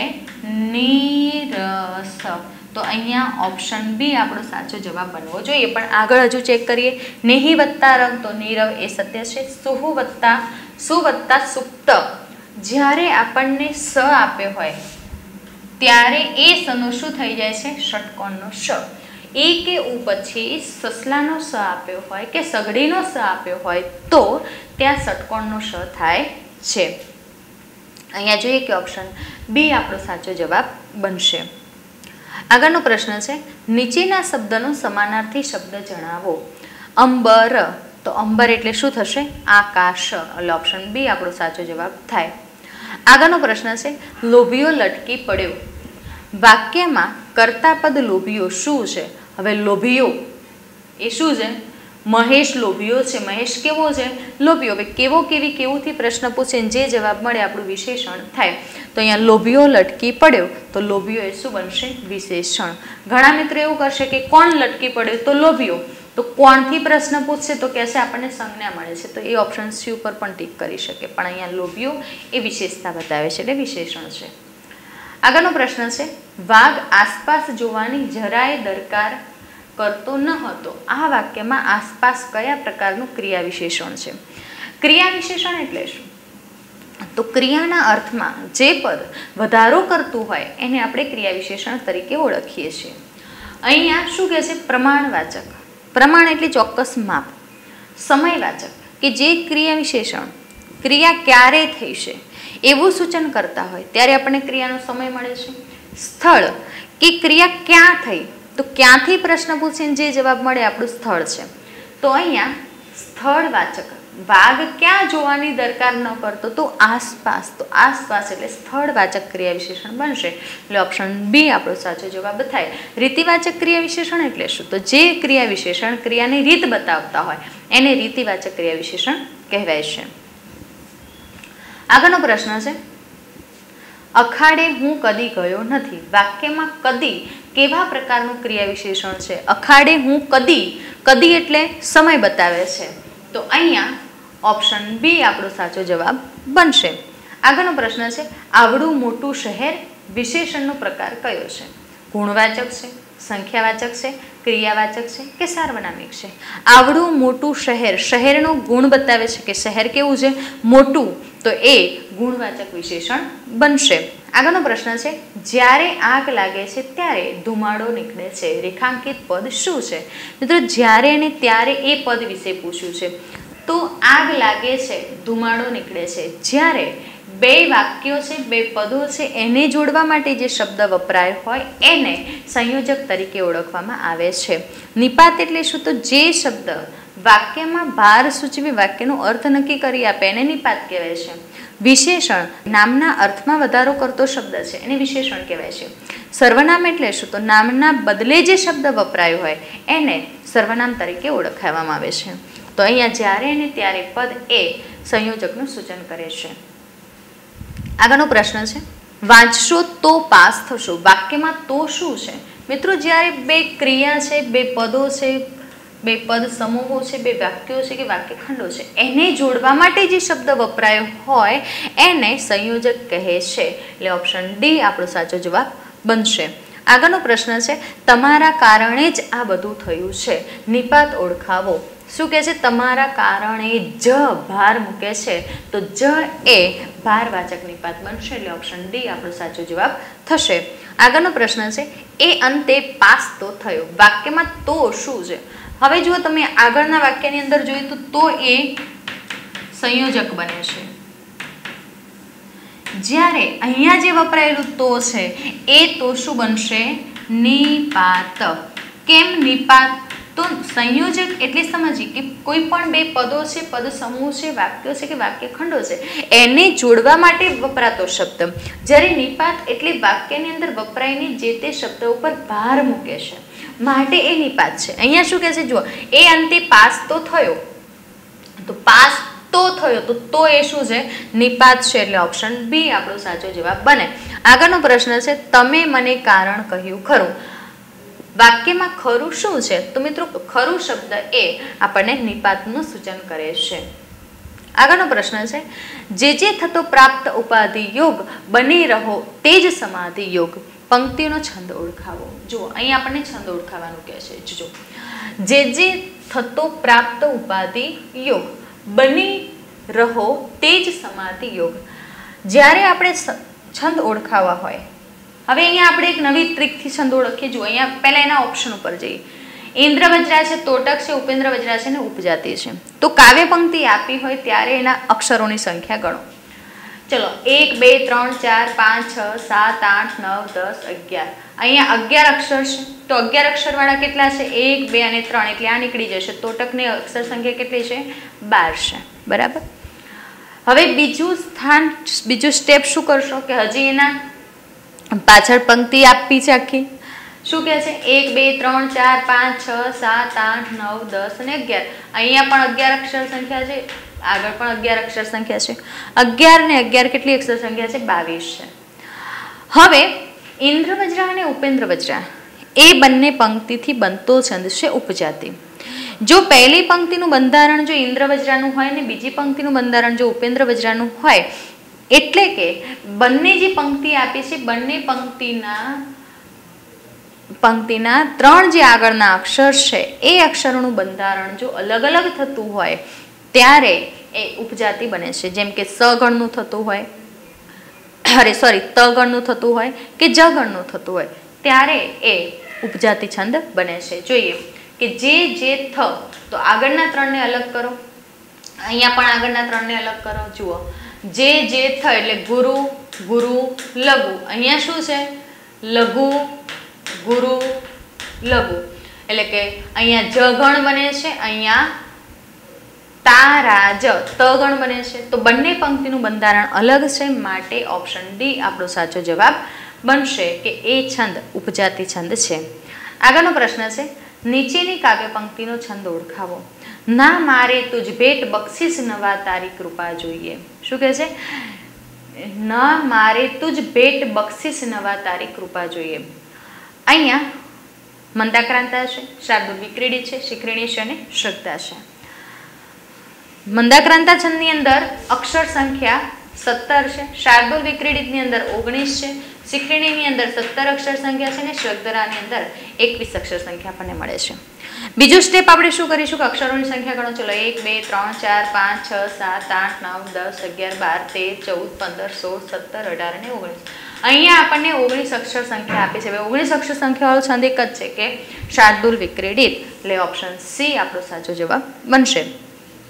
નીરસ. તો અહીંયા ઓપ્શન બી આપણો સાચો જવાબ બનવો જોઈએ. પણ આગળ હજુ ચેક કરીએ. નેહી વત્તા રંગ, તો નીરવ એ સત્ય છે. સુહુ વત્તા સુ વત્તા સુપ્ત, જ્યારે આપણને સ આપ્યો હોય ત્યારે એ સનો શું થઈ જાય છે? ષટકોણનો શ. એ કે ઉ પછી સસલાનો સ આપ્યો હોય કે સગડીનો સ આપ્યો હોય તો ત્યાં ષટકોણનો શ થાય છે. અહીંયા જોઈએ કે ઓપ્શન બી આપણો સાચો જવાબ બનશે. આગળનો પ્રશ્ન છે નીચેના શબ્દનો સમાનાર્થી શબ્દ જણાવો. અંબર, તો અંબર એટલે શું થશે? આકાશ. એટલે ઓપ્શન બી આપણો સાચો જવાબ થાય. આગળનો પ્રશ્ન છે લોભીઓ લટકી પડ્યો. વાક્યમાં કર્તા પદ લોભીઓ શું છે? હવે લોભીઓ એ શું છે? મહેશ લોભીઓ છે. મહેશ કેવો છે? લોભીઓ. હવે કેવો કેવી કેવુંથી પ્રશ્ન પૂછે જે જવાબ મળે આપણું વિશેષણ થાય. તો અહીંયા લોભીઓ લટકી પડ્યો, તો લોભીઓ એ શું બનશે? વિશેષણ. ઘણા મિત્રો એવું કરશે કે કોણ લટકી પડ્યો? તો લોભીઓ. તો કોણથી પ્રશ્ન પૂછશે તો કહેશે આપણને સંજ્ઞા મળે છે, તો એ ઓપ્શન સી ઉપર પણ ટીક કરી શકે. પણ અહીંયા લોભીઓ એ વિશેષતા બતાવે છે એટલે વિશેષણ છે. આગળનો પ્રશ્ન છે વાઘ આસપાસ જોવાની જરાય દરકાર કરતો ન હતો. આ વાક્યમાં આસપાસ કયા પ્રકારનું ક્રિયા વિશેષણ છે? ક્રિયા વિશેષણ એટલે શું? તો ક્રિયાના અર્થમાં જે પદ વધારો કરતું હોય એને આપણે ક્રિયા વિશેષણ તરીકે ઓળખીએ છીએ. અહીંયા શું કહે છે? પ્રમાણવાચક. પ્રમાણ એટલે ચોક્કસ માપ. સમયવાચક કે જે ક્રિયા વિશેષણ ક્રિયા ક્યારે થઈ છે એવું સૂચન કરતા હોય ત્યારે આપણને ક્રિયાનો સમય મળે છે. સ્થળ કે ક્રિયા ક્યાં થઈ, તો ક્યાંથી પ્રશ્ન પૂછીને જે જવાબ મળે આપણું સ્થળ છે. તો અહીંયા સ્થળવાચક. વાઘ ક્યાં જોવાની દરકાર ન કરતો? તો આસપાસ. તો આસપાસ એટલે સ્થળવાચક ક્રિયા વિશેષણ બનશે. એટલે ઓપ્શન બી આપણો સાચો જવાબ થાય. રીતિવાચક ક્રિયા વિશેષણ એટલે શું? તો જે ક્રિયા વિશેષણ ક્રિયાની રીત બતાવતા હોય એને રીતિવાચક ક્રિયા વિશેષણ કહેવાય છે. આગળનો પ્રશ્ન છે અખાડે હું કદી ગયો નથી. વાક્યમાં કદી કેવા પ્રકારનું ક્રિયા વિશેષણ છે? અખાડે હું કદી. કદી એટલે સમય બતાવે છે. તો અહીંયા ઓપ્શન બી આપણો સાચો જવાબ બનશે. આગળનો પ્રશ્ન છે આવડું મોટું શહેર વિશેષણનો પ્રકાર કયો છે? ગુણવાચક છે, સંખ્યાવાચક છે, ક્રિયાવાચક છે કે સાર્વનામિક છે? આવડું મોટું શહેર, શહેરનો ગુણ બતાવે છે કે શહેર કેવું છે? મોટું. તો એ ગુણવાચક વિશેષણ બનશે. આગળનો પ્રશ્ન છે જ્યારે આગ લાગે છે ત્યારે ધુમાડો નીકળે છે. રેખાંકિત પદ શું છે? મિત્રો જ્યારે અને ત્યારે એ પદ વિશે પૂછ્યું છે. તો આગ લાગે છે, ધુમાડો નીકળે છે. જ્યારે બે વાક્યો છે, બે પદો છે, એને જોડવા માટે જે શબ્દ વપરાય હોય એને સંયોજક તરીકે ઓળખવામાં આવે છે. નિપાત એટલે શું? તો જે શબ્દ વાક્યમાં ભાર સૂચવી વાક્યનો અર્થ નક્કી કરી આપે એને નિપાત કહેવાય છે. વિશેષણ નામના અર્થમાં વધારો કરતો શબ્દ છે એને વિશેષણ કહેવાય છે. સર્વનામ એટલે શું? તો નામના બદલે જે શબ્દ વપરાયો હોય એને સર્વનામ તરીકે ઓળખવામાં આવે છે. તો અહીંયા જ્યારે ને ત્યારે પદ એ સંયોજકનું સૂચન કરે છે. આગળનો પ્રશ્ન છે, વાંચશો તો પાસ થશો. વાક્યમાં તો શું છે? મિત્રો, જ્યારે બે ક્રિયા છે, બે પદો છે, બે પદ સમૂહો છે, બે વાક્યો છે કે વાક્યખંડો છે, એને જોડવા માટે જે શબ્દ વપરાયો હોય એને સંયોજક કહે છે. એટલે ઓપ્શન ડી આપણો સાચો જવાબ બનશે. આગળનો પ્રશ્ન છે, તમારા કારણે જ આ બધું થયું છે. નિપાત ઓળખાવો. શું કહે છે? તમારા કારણે જ ભાર મૂકે છે, તો જ એ ભારવાચક નિપાત બનશે. એટલે ઓપ્શન ડી આપણો સાચો જવાબ થશે. આગળનો પ્રશ્ન છે, એ અંતે પાસ તો થયો. વાક્યમાં તો શું છે? હવે જુઓ, તમે આગળના વાક્યની અંદર જોયું તો એ સંયોજક બને છે. જ્યારે અહીંયા જે વપરાયેલું તો છે એ તો શું બનશે? નિપાત. કેમ નિપાત? તો સંયોજક એટલે સમજીએ કે કોઈ પણ બે પદો છે, પદ સમૂહ છે, વાક્યો છે કે વાક્યખંડો છે, એને જોડવા માટે વપરાતો શબ્દ. જ્યારે નિપાત એટલે વાક્યની અંદર વપરાઈને જે તે શબ્દ ઉપર ભાર મૂકે છે, માટે એ નિપાત છે. અહીંયા શું કહે છે? જુઓ, એ અંતે પાસ તો થયો, તો પાસ તો થયો, તો એ શું છે? નિપાત છે. એટલે ઓપ્શન બી આપણો સાચો જવાબ બને. આગળનો પ્રશ્ન છે, તમે મને કારણ કહ્યું ખરું. વાક્યમાં ખરું શું છે? તો મિત્રો, ખરું શબ્દ એ આપણને નિપાતનું સૂચન કરે છે. આગળનો પ્રશ્ન છે, જે થતો પ્રાપ્ત ઉપાધિ યોગ બની રહો તે જ સમાધિ યોગ. પંક્તિનો છંદ ઓળખાવો. જુઓ, અહીં આપણને છંદ ઓળખાવાનું કહે છે. જો, જે થતો પ્રાપ્ત ઉપાધિ યોગ બની રહો તે જ સમાધિ યોગ. જ્યારે આપણે છંદ ઓળખાવા હોય, હવે અહીંયા આપણે એક નવી ટ્રીકથી છંદ ઓળખીએ. જુઓ, અહીંયા પહેલા એના ઓપ્શન ઉપર જઈએ. ઇન્દ્ર વજ્રા છે, તોટક છે, ઉપેન્દ્ર વજ્રા છે ને ઉપજાતિ છે. તો કાવ્ય પંક્તિ આપી હોય ત્યારે એના અક્ષરોની સંખ્યા ગણો. ચલો, 1 2 3 4 5 6 7 8 9 10 11. અહીંયા 11 અક્ષર છે, તો 11 અક્ષરવાળા કેટલા છે? 1 2 અને 3, એટલે આ નીકળી જશે. તોટકની અક્ષર સંખ્યા કેટલી છે? 12 છે. બરાબર. હવે બીજું સ્ટેપ શું કરશો કે હજી એના પાછળ પંક્તિ આપી છે આખી. શું કહે છે? 1 2 3 4 5 6 7 8 9 10 અને 11. અહીંયા પણ 11 અક્ષર સંખ્યા છે, આગળ પણ 11 અક્ષર સંખ્યા છે. 11 ને 11 કેટલી અક્ષર સંખ્યા છે? 22 છે. હવે ઇન્દ્ર વજ્રા અને ઉપેન્દ્ર વજ્રા એ બંને પંક્તિથી બનતો છંદ છે ઉપજાતિ. જો પહેલી પંક્તિનું બંધારણ જો ઇન્દ્ર વજ્રાનું હોય ને બીજી પંક્તિનું બંધારણ જો ઉપેન્દ્ર વજ્રાનું હોય, એટલે કે બંને જે પંક્તિ આપી છે, બંને પંક્તિના 3 જે આગળના અક્ષર છે એ અક્ષરોનું બંધારણ જો અલગ અલગ થતું હોય ત્યારે એ ઉપજાતિ બને છે. જેમ કે સગણનું થતું હોય, તગણનું થતું હોય કે જગણનું થતું હોય, ત્યારે એ ઉપજાતિ છંદ બને છે. જોઈએ કે જે થ, તો આગળના 3 ને અલગ કરો, અહીંયા પણ આગળના 3 ને અલગ કરો. જુઓ, જે થ એટલે ગુરુ, ગુરુ, લઘુ. અહીંયા શું છે? લઘુ, ગુરુ, લઘુ. એટલે કે અહીંયા જગણ બને છે, અહીંયા તારા જ તગણ બને છે. તો બંને પંક્તિનું બંધારણ અલગ છે, માટે ઓપ્શન ડી આપણો સાચો જવાબ બનશે કે એ છંદ ઉપજાતિ છંદ છે. આગળનો પ્રશ્ન છે, નીચેની કાવ્ય પંક્તિનો છંદ ઓળખાવો. ના મારે તુજ ભેટ બક્ષિસ નવા તારી કૃપા જોઈએ. શું કહે છે? ના મારે તુજ ભેટ બક્ષિસ નવા તારી કૃપા જોઈએ. અહીંયા મંદાક્રાંતા છે, શાર્દુલ વિક્રીડિત છે, શિખરીણી છે અને શ્રદ્ધા છે. મંદાક્રાંતા છંદની અંદર અક્ષર સંખ્યા 17 છે, શાર્દુલ વિક્રીડિતની અંદર 19 છે, શિખરીણીની અંદર 17 અક્ષર સંખ્યા છે અને શ્રદ્ધાની અંદર 21 અક્ષર સંખ્યા આપણને મળે છે. બીજું સ્ટેપ આપણે શું કરીશું કે અક્ષરોની સંખ્યા ગણો. ચલો, 1 2 3 4 5 6 7 8 9 10 11 12 13 14 15 16 17 18 અને 19. અહીંયા આપણને 19 અક્ષર સંખ્યા આપી છે. હવે 19 અક્ષર સંખ્યાવાળો છંદ એક જ છે કે શાર્દુલ વિક્રીડિત. એટલે ઓપ્શન સી આપણો સાચો જવાબ બનશે.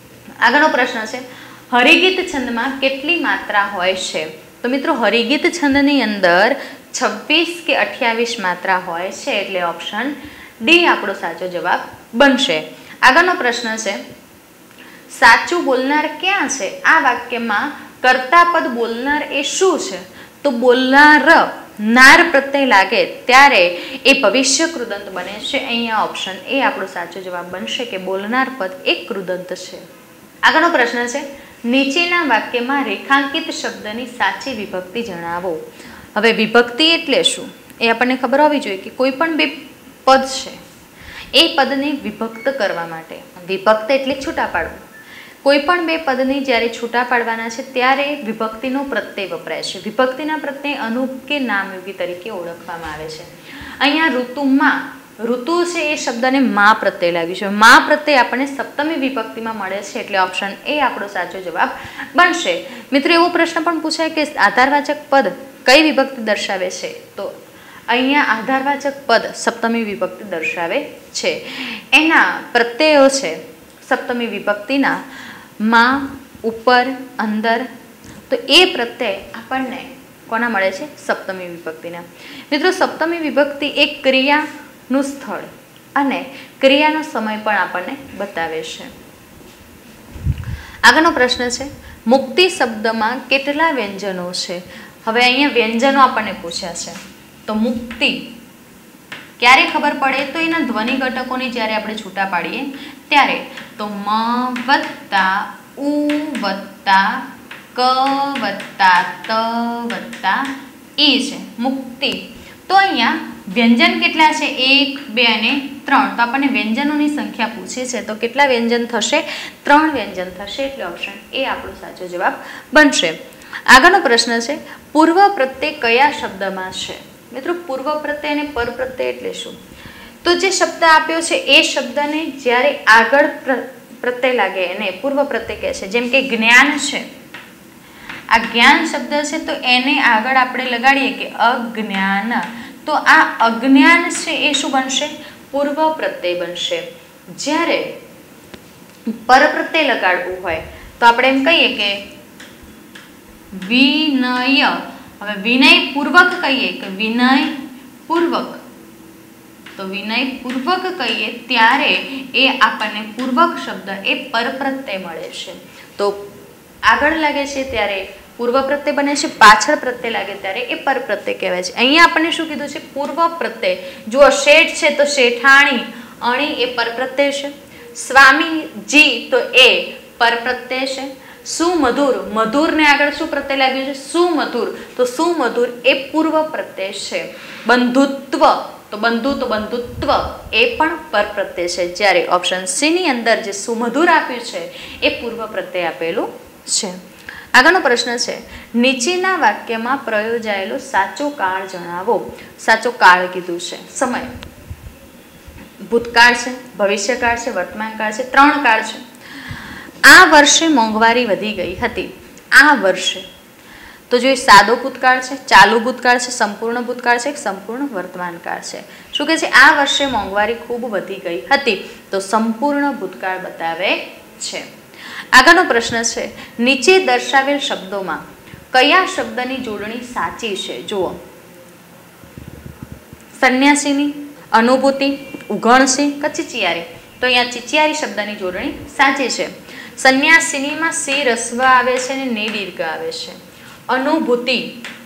આગળનો પ્રશ્ન છે હરિગીત છંદમાં કેટલી માત્રા હોય છે? તો મિત્રો હરિગીત છંદની અંદર 26 કે 28 માત્રા હોય છે, એટલે ઓપ્શન ડી આપણો સાચો જવાબ બનશે. આગળનો પ્રશ્ન છે સાચું બોલનાર ક્યાં છે? આ વાક્યમાં કર્તા પદ બોલનાર એ શું છે? તો બોલનાર નાર પ્રત્યય લાગે ત્યારે એ ભવિષ્ય કૃદંત બને છે. અહીંયા ઓપ્શન એ આપણો સાચો જવાબ બનશે કે બોલનાર પદ એક કૃદંત છે. આગળનો પ્રશ્ન છે નીચેના વાક્યમાં રેખાંકિત શબ્દની સાચી વિભક્તિ જણાવો. હવે વિભક્તિ એટલે શું એ આપણને ખબર હોવી જોઈએ કે કોઈ પણ બે પદ છે એ પદને વિભક્ત કરવા માટે, વિભક્ત એટલે છૂટા પાડવું, કોઈ પણ બે પદને જ્યારે છૂટા પાડવાના છે ત્યારે વિભક્તિનો પ્રત્યય વપરાય છે. વિભક્તિના પ્રત્યય અનુપ કે નામયોગી તરીકે ઓળખવામાં આવે છે. અહીંયા ઋતુમાં, ઋતુ છે એ શબ્દને મા પ્રત્યય લાગ્યું છે. મા પ્રત્યય આપણને સપ્તમી વિભક્તિમાં મળે છે, એટલે ઓપ્શન એ આપણો સાચો જવાબ બનશે. મિત્રો એવો પ્રશ્ન પણ પૂછાય કે આધારવાચક પદ કઈ વિભક્તિ દર્શાવે છે? તો અહીંયા આધારવાચક પદ સપ્તમી વિભક્તિ દર્શાવે છે. એના પ્રત્યયો છે સપ્તમી વિભક્તિના માં, ઉપર, અંદર. તો એ પ્રત્યય આપણને કોના મળે છે? સપ્તમી વિભક્તિના. મિત્રો સપ્તમી વિભક્તિ એક ક્રિયાનું સ્થળ અને ક્રિયાનો સમય પણ આપણને બતાવે છે. આગળનો પ્રશ્ન છે મુક્તિ શબ્દમાં કેટલા વ્યંજનો છે? હવે અહીંયા વ્યંજનો આપણને પૂછ્યા છે. તો મુક્તિ ક્યારે ખબર પડે? તો એના ધ્વનિ ઘટકોને જ્યારે આપણે છૂટા પાડીએ ત્યારે. તો મ વત્તા ઉ વત્તા ક વત્તા ત વત્તા ઈ છે મુક્તિ. તો અહીંયા વ્યંજન કેટલા છે? 1, 2 અને 3. તો આપણને વ્યંજનોની સંખ્યા પૂછી છે, તો કેટલા વ્યંજન થશે? 3 વ્યંજન થશે, એટલે ઓપ્શન એ આપણો સાચો જવાબ બનશે. આગળનો પ્રશ્ન છે પૂર્વ પ્રત્યય કયા શબ્દમાં છે? મિત્રો પૂર્વ પ્રત્યય અને પર પ્રત્યય એટલે શું? તો જે શબ્દ આપ્યો છે એ શબ્દને જ્યારે આગળ પ્રત્યય લાગે એને પૂર્વ પ્રત્યય કહે છે. જેમ કે જ્ઞાન છે, આ જ્ઞાન શબ્દ છે તો એને આગળ આપણે લગાડીએ કે અજ્ઞાન, તો આ અજ્ઞાન છે એ શું બનશે? પૂર્વ પ્રત્યય બનશે. જ્યારે પર પ્રત્યય લગાડવું હોય તો આપણે એમ કહીએ કે વિનય. હવે વિનય પૂર્વક કહીએ કે વિનય પૂર્વક, તો વિનય પૂર્વક કહીએ ત્યારે એ આપણને પૂર્વક શબ્દ એ પર પ્રત્યય મળે છે. તો આગળ લાગે છે ત્યારે પૂર્વ પ્રત્યય બને છે, પાછળ પ્રત્યય લાગે ત્યારે એ પર પ્રત્યય કહેવાય છે. અહીંયા આપણને શું કીધું છે? પૂર્વ પ્રત્યય. જો શેઠ છે તો શેઠાણી, અણી એ પર પ્રત્યય છે. સ્વામીજી તો એ પર પ્રત્યય છે. સુમધુર, મધુરને આગળ શું પ્રત્યય લાગ્યું છે? સુમધુર, તો સુમધુર એ પૂર્વ પ્રત્યય છે. બંધુત્વ, તો બંધુત્વ એ પણ પર પ્રત્યય છે. જ્યારે ઓપ્શન સી ની અંદર જે સુમધુર આપ્યું છે એ પૂર્વ પ્રત્યય આપેલું છે. આગળનો પ્રશ્ન છે નીચેના વાક્યમાં પ્રયોજાયેલો સાચો કાળ જણાવો. સાચો કાળ કીધું છે, સમય. ભૂતકાળ છે, ભવિષ્યકાળ છે, વર્તમાનકાળ છે, 3 કાળ છે. આ વર્ષે મોંઘવારી વધી ગઈ હતી. આ વર્ષે, તો જો સાદો ભૂતકાળ છે, ચાલુ ભૂતકાળ છે, સંપૂર્ણ ભૂતકાળ છે, સંપૂર્ણ વર્તમાનકાળ છે. શું કહે છે? આ વર્ષે મોંઘવારી ખૂબ વધી ગઈ હતી, તો સંપૂર્ણ ભૂતકાળ બતાવે છે. આગળનો પ્રશ્ન છે નીચે દર્શાવેલ શબ્દોમાં કયા શબ્દની જોડણી સાચી છે? જુઓ, સંન્યાસીની, અનુભૂતિ, ઉઘણસી કે ચિચિયારી. તો અહીંયા ચિચિયારી શબ્દની જોડણી સાચી છે. સંન્યાસીનીમાં સી રસ્વ આવે છે અને ને દીર્ઘ આવે છે. અનુભૂતિ,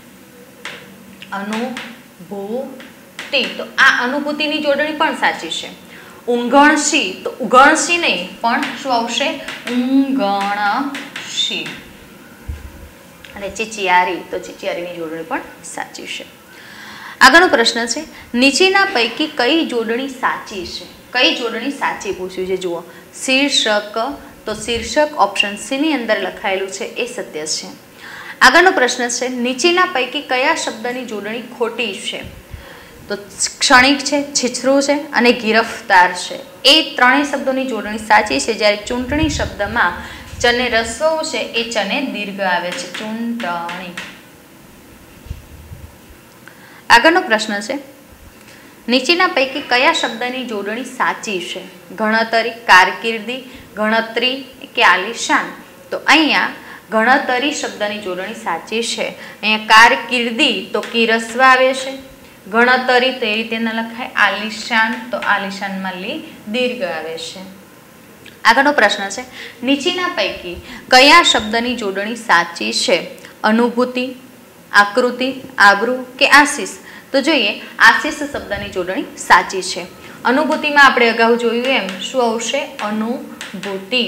અનુભૂતિ, તો આ અનુભૂતિની જોડણી પણ સાચી છે. ઉંઘણસી, તો ઉઘણસી નહીં પણ શું આવશે? ઊંઘણસી. અને ચિચિયારી, તો ચિચિયારીની જોડણી પણ સાચી છે. આગળનો પ્રશ્ન છે નીચેના પૈકી કઈ જોડણી સાચી છે? કઈ જોડણી સાચી પૂછ્યું છે? જુઓ, શીર્ષક, તો શીર્ષક ઓપ્શન સી ની અંદર લખાયેલું છે એ સત્ય છે. આગળનો પ્રશ્ન છે નીચેના પૈકી કયા શબ્દની જોડણી ખોટી છે? તો ક્ષણિક છે, છીછરું છે અને ગિરફતાર છે. એ 3 શબ્દોની જોડણી સાચી છે. જ્યારે ચૂંટણી શબ્દમાં ચને રસ્વ છે એ ચને દીર્ઘ આવે છે, ચૂંટણી. આગળનો પ્રશ્ન છે નીચેના પૈકી કયા શબ્દની જોડણી સાચી છે? ગણતરી, કારકિર્દી, ગણતરી કે આલિશાન? તો અહીંયા ગણતરી શબ્દની જોડણી સાચી છે. અહીંયા કારકિર્દી તો કિરસ્વ આવે છે, ગણતરી તો એ રીતે ન લખાય, આલિશાન તો આલિશાનમાં દીર્ઘ આવે છે. આગળનો પ્રશ્ન છે, નીચેના પૈકી કયા શબ્દની જોડણી સાચી છે? અનુભૂતિ, આકૃતિ, આબરૂ કે આશીષ? તો જોઈએ, આશીષ શબ્દની જોડણી સાચી છે. અનુભૂતિમાં આપણે અગાઉ જોયું એમ શું આવશે? અનુભૂતિ,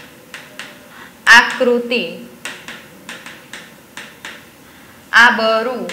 આકૃતિ, આબરૂ,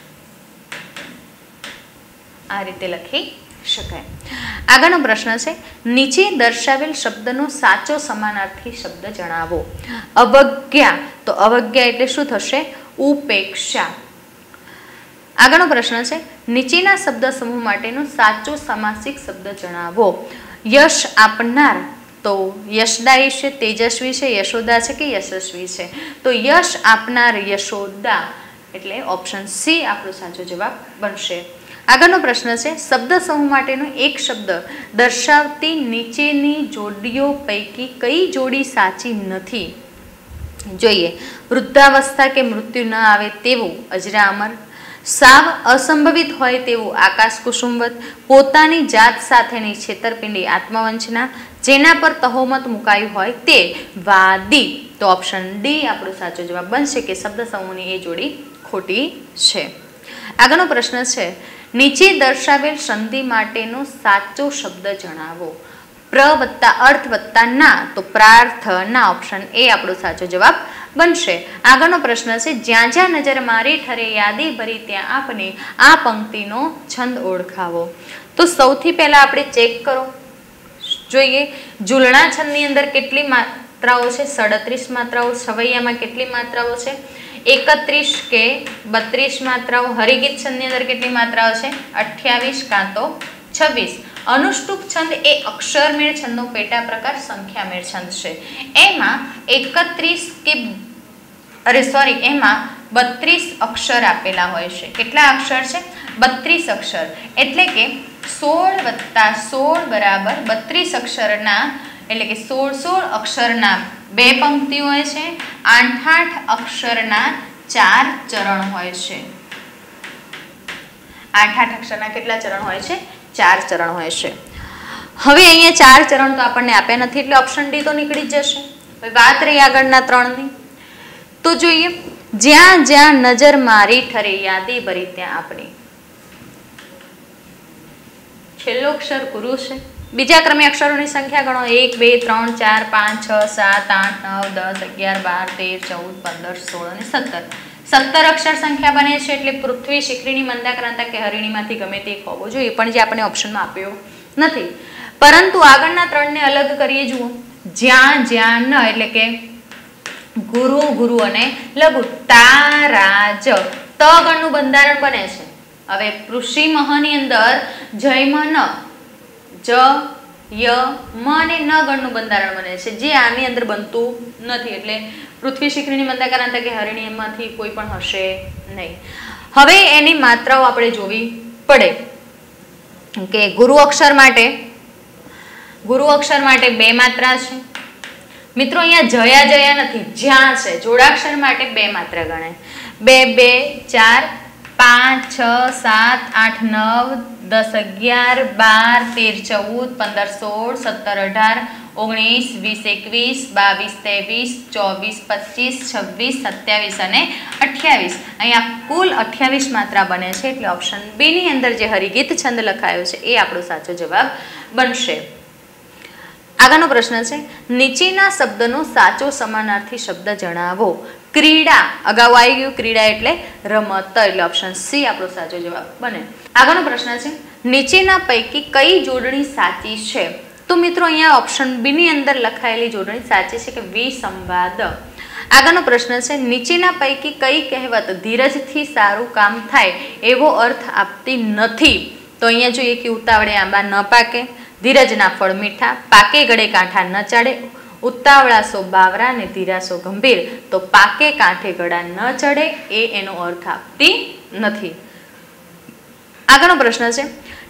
આ રીતે લખી શકાય. આગળનો પ્રશ્ન છે, નીચે દર્શાવેલ શબ્દનો સાચો સમાનાર્થી શબ્દ જણાવો. અવજ્ઞા, તો અવજ્ઞા એટલે શું થશે? ઉપેક્ષા. આગળનો પ્રશ્ન છે, નીચેના શબ્દ સમૂહ માટેનો સાચો સમાસિક શબ્દ જણાવો. યશ આપનાર, તો યશદાયી છે, તેજસ્વી છે, યશોદા છે કે યશસ્વી છે? તો યશ આપનાર યશોદા એટલે ઓપ્શન સી આપણો સાચો જવાબ બનશે. આગળનો પ્રશ્ન છે, શબ્દ સમૂહ માટેનો એક શબ્દ દર્શાવતી નીચેની જોડીઓ પૈકી કઈ જોડી સાચી નથી? જોઈએ, વૃદ્ધાવસ્થા કે મૃત્યુ ન આવે તેવું અજરામર, સાવ અસંભવિત હોય તેવું આકાશ કુસુમવત, પોતાની જાત સાથેની છેતરપિંડી આત્મવંચના, જેના પર તહોમત મુકાયું હોય તે વાદી. તો ઓપ્શન ડી આપણો સાચો જવાબ બનશે કે શબ્દ સમૂહની એ જોડી ખોટી છે. આગળનો પ્રશ્ન છે, નીચે દર્શાવેલ સંધિ માટેનો સાચો શબ્દ જણાવો. પ્ર વત્તા અર્થ વત્તા ના, તો પ્રાર્થના. ઓપ્શન એ આપણો સાચો જવાબ બનશે. આગળનો પ્રશ્ન છે, જ્યાં જ્યાં નજર મારી ઠરે યાદી ભરી ત્યાં આપને આ પંક્તિનો છંદ ઓળખાવો. તો સૌથી પહેલા આપણે ચેક કરો, જોઈએ ઝૂલણા છંદની અંદર કેટલી માત્રાઓ છે? 37 માત્રાઓ. છવૈયામાં કેટલી માત્રાઓ છે? 31 કે 32 માત્રાઓ. હરિગીત છંદની અંદર કેટલી માત્રાઓ છે? 28 કાં તો 26. અનુષ્ટુપ છંદ એ અક્ષરમેળ છંદનો પેટા પ્રકાર સંખ્યામેળ છંદ છે. એમાં 32 અક્ષર આપેલા હોય છે. કેટલા અક્ષર છે? 32 અક્ષર. એટલે કે 16 + 16 બરાબર 32 અક્ષરના, એટલે કે 16 અક્ષરના 2 પંક્તિ હોય છે, 8 અક્ષરના 4 ચરણ હોય છે. 8 અક્ષરના કેટલા ચરણ હોય છે? 4 ચરણ હોય છે. હવે અહીંયા 4 ચરણ તો આપણને આપ્યા નથી એટલે ઓપ્શન ડી તો નીકળી જ જશે. હવે વાત રહી આગળના 3ની. તો જોઈએ, જ્યાં જ્યાં નજર મારી ઠરે યાદી ભરી ત્યાં આપણી. છેલ્લો અક્ષર ગુરુ છે. બીજા ક્રમે અક્ષરોની સંખ્યા ગણો. 1 2 3 4 5 6 7 8 9 10 11 12 13 14 15 16 અને 17 અક્ષર સંખ્યા બને છે. એટલે પૃથ્વી, શિખરીણી, મંદાક્રાંતા કે હરિણીમાંથી ગમે તે હોવો જોઈએ, પણ જે આપણે ઓપ્શનમાં આપ્યો નથી. પરંતુ આગળના 3ને અલગ કરીએ. જુઓ, જ્યાં જ્યાં ન, એટલે કે ગુરુ, ગુરુ અને લઘુ. તારાજ, ત ગણનું બંધારણ બને છે. હવે ઋષિ મહની અંદર જયમ ન, જ ય મ અને ન ગણનું બંધારણ બને છે, જે આની અંદર બનતું નથી. એટલે પૃથ્વી, શિખરીણી, મંદાક્રાંતા કે હરિણી એમાંથી કોઈ પણ હશે નહીં. હવે એની માત્રાઓ આપણે જોવી પડે કે ગુરુ અક્ષર માટે 2 માત્રા છે. મિત્રો અહીંયા જયા જયા નથી, જ્યાં છે. જોડાક્ષર માટે 2 માત્રા ગણાય. 2 2 4 5 6 7 8 9 10 11 12 13 14 15 16 17 18 19 20 21 22 23 24 25 26 27 અને 28. અહીંયા કુલ 28 માત્રા બને છે. એટલે ઓપ્શન બી ની અંદર જે હરિગીત છંદ લખાયો છે એ આપણો સાચો જવાબ બનશે. આગળનો પ્રશ્ન છે, નીચેના શબ્દનો સાચો સમાનાર્થી શબ્દ જણાવો. ક્રીડા, અગાઉ આવી ગયું, ક્રીડા એટલે રમત, એટલે ઓપ્શન સી આપણો સાચો જવાબ બને. આગળનો પ્રશ્ન છે, નીચેના પૈકી કઈ જોડણી સાચી છે? તો મિત્રો અહીંયા ઓપ્શન બી ની અંદર લખાયેલી જોડણી સાચી છે કે વિસંવાદ. આગળનો પ્રશ્ન છે, નીચેના પૈકી કઈ કહેવત ધીરજથી સારું કામ થાય એવો અર્થ આપતી નથી? તો અહીંયા જોઈએ કે ઉતાવળે આંબા ન પાકે, ધીરજના ફળ મીઠા, પાકે ગળે કાંઠા ન ચડે, ઉતાવળા સો બાવરા ને ધીરા સો ગંભીર. તો પાકે કાંઠે ગળા ન ચડે એ એનો અર્થ આપતી નથી. આગળનો પ્રશ્ન છે,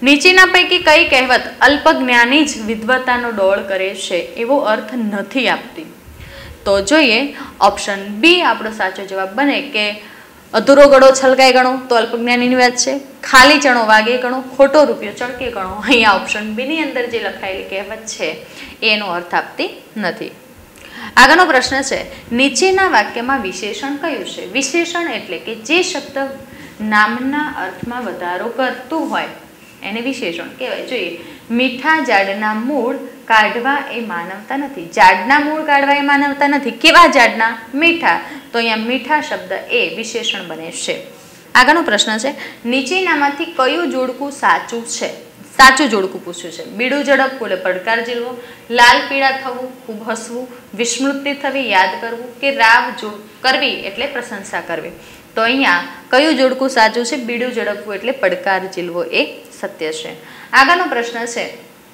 નીચેના પૈકી કઈ કહેવત અલ્પજ્ઞાની જ વિદ્વતાનો ડોળ કરે છે એવો અર્થ નથી આપતી? તો જોઈએ ઓપ્શન બી આપણો સાચો જવાબ બને કે અધૂરો ગળો છલકાય ગણો તો અલ્પજ્ઞાનીની વાત છે, ખાલી ચણો વાગે ગણો, ખોટો રૂપિયો ચળકે ગણો. અહીંયા ઓપ્શન બી ની અંદર જે લખાયેલી કહેવત છે એનો અર્થ આપતી નથી. આગળનો પ્રશ્ન છે, નીચેના વાક્યમાં વિશેષણ કયું છે? વિશેષણ એટલે કે જે શબ્દ નામના અર્થમાં વધારો કરતું હોય એને વિશેષણ કહેવાય. જોઈએ મીઠા ઝાડના મૂળ કાઢવા એ માનવતા નથી. ઝાડના મૂળ કાઢવા એ માનવતા નથી. કેવા ઝાડના? મીઠા. તો અહીંયા મીઠા શબ્દ એ વિશેષણ બને છે. આગળનો પ્રશ્ન છે, નીચેનામાંથી કયું જોડકું સાચું છે? સાચું જોડકું પૂછ્યું છે. બીડું ઝડપવું એટલે પડકાર ઝીલવો, લાલ પીળા થવું, ખૂબ હસવું, વિસ્મૃતિ થવી, યાદ કરવું, કે રાવ કરવી એટલે પ્રશંસા કરવી. તો અહીંયા કયું જોડકું સાચું છે? બીડું ઝડપવું એટલે પડકાર ઝીલવો એ સત્ય છે. આગળનો પ્રશ્ન છે,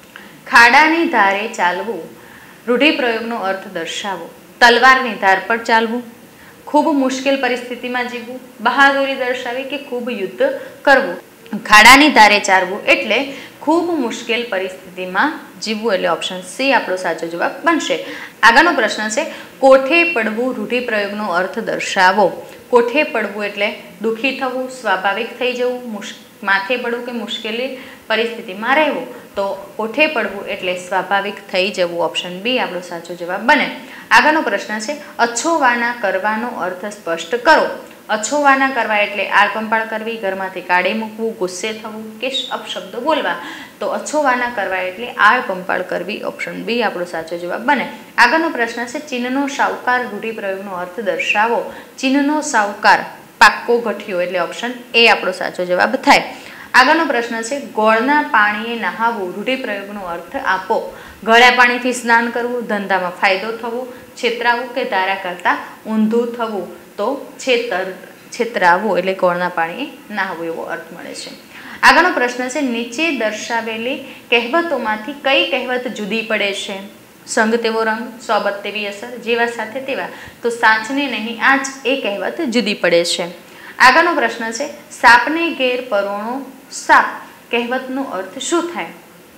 ખાડાની ધારે ચાલવું રૂઢિપ્રયોગનો અર્થ દર્શાવો. તલવારની ધાર પર ચાલવું, ખૂબ મુશ્કેલ પરિસ્થિતિમાં જીવવું, બહાદુરી દર્શાવી, કે ખૂબ યુદ્ધ કરવું. ખાડાની ધારે ચાલવું એટલે ખૂબ મુશ્કેલ પરિસ્થિતિમાં જીવવું એટલે ઓપ્શન સી આપણો સાચો જવાબ બનશે. આગળનો પ્રશ્ન છે, કોઠે પડવું રૂઢિપ્રયોગનો અર્થ દર્શાવો. કોઠે પડવું એટલે દુઃખી થવું, સ્વાભાવિક થઈ જવું, માથે પડવું કે મુશ્કેલી પરિસ્થિતિમાં રહેવું. તો કોઠે પડવું એટલે સ્વાભાવિક થઈ જવું. ઓપ્શન બી આપણો સાચો જવાબ બને. આગળનો પ્રશ્ન છે, અછોવાના કરવાનો અર્થ સ્પષ્ટ કરો. અછોવાના કરવા એટલે આળપંપાળ કરવી, ઘરમાંથી કાઢી મૂકવું, ગુસ્સે થવું, કે અપશબ્દો બોલવા. તો અછોવાના કરવા એટલે આળપંપાળ કરવી. ઓપ્શન બી આપણો સાચો જવાબ બને. આગળનો પ્રશ્ન છે, ચીનનો શાહુકાર રૂઢિપ્રયોગનો અર્થ દર્શાવો. ચીનનો શાહુકાર પાક્કો ગઠિયો એટલે ઓપ્શન એ આપણો સાચો જવાબ થાય. આગળનો પ્રશ્ન છે, ગોળના પાણીએ નહાવું રૂઢિપ્રયોગનો અર્થ આપો. ગળ્યા પાણીથી સ્નાન કરવું, ધંધામાં ફાયદો થવો, છેતરાવું, કે ધારા કરતા ઊંધું થવું. તો છેતરાવું એટલે ગોળના પાણીએ નહાવું એવો અર્થ મળે છે. આગળનો પ્રશ્ન છે, નીચે દર્શાવેલી કહેવતોમાંથી કઈ કહેવત જુદી પડે છે? સંગ તેવો રંગ, સોબત તેવી અસર, જેવા સાથે તેવા. તો સાચને નહીં આંચ એ કહેવત જુદી પડે છે. આગળનો પ્રશ્ન છે, સાપને ઘેર પરોણો સાપ કહેવતનો અર્થ શું થાય?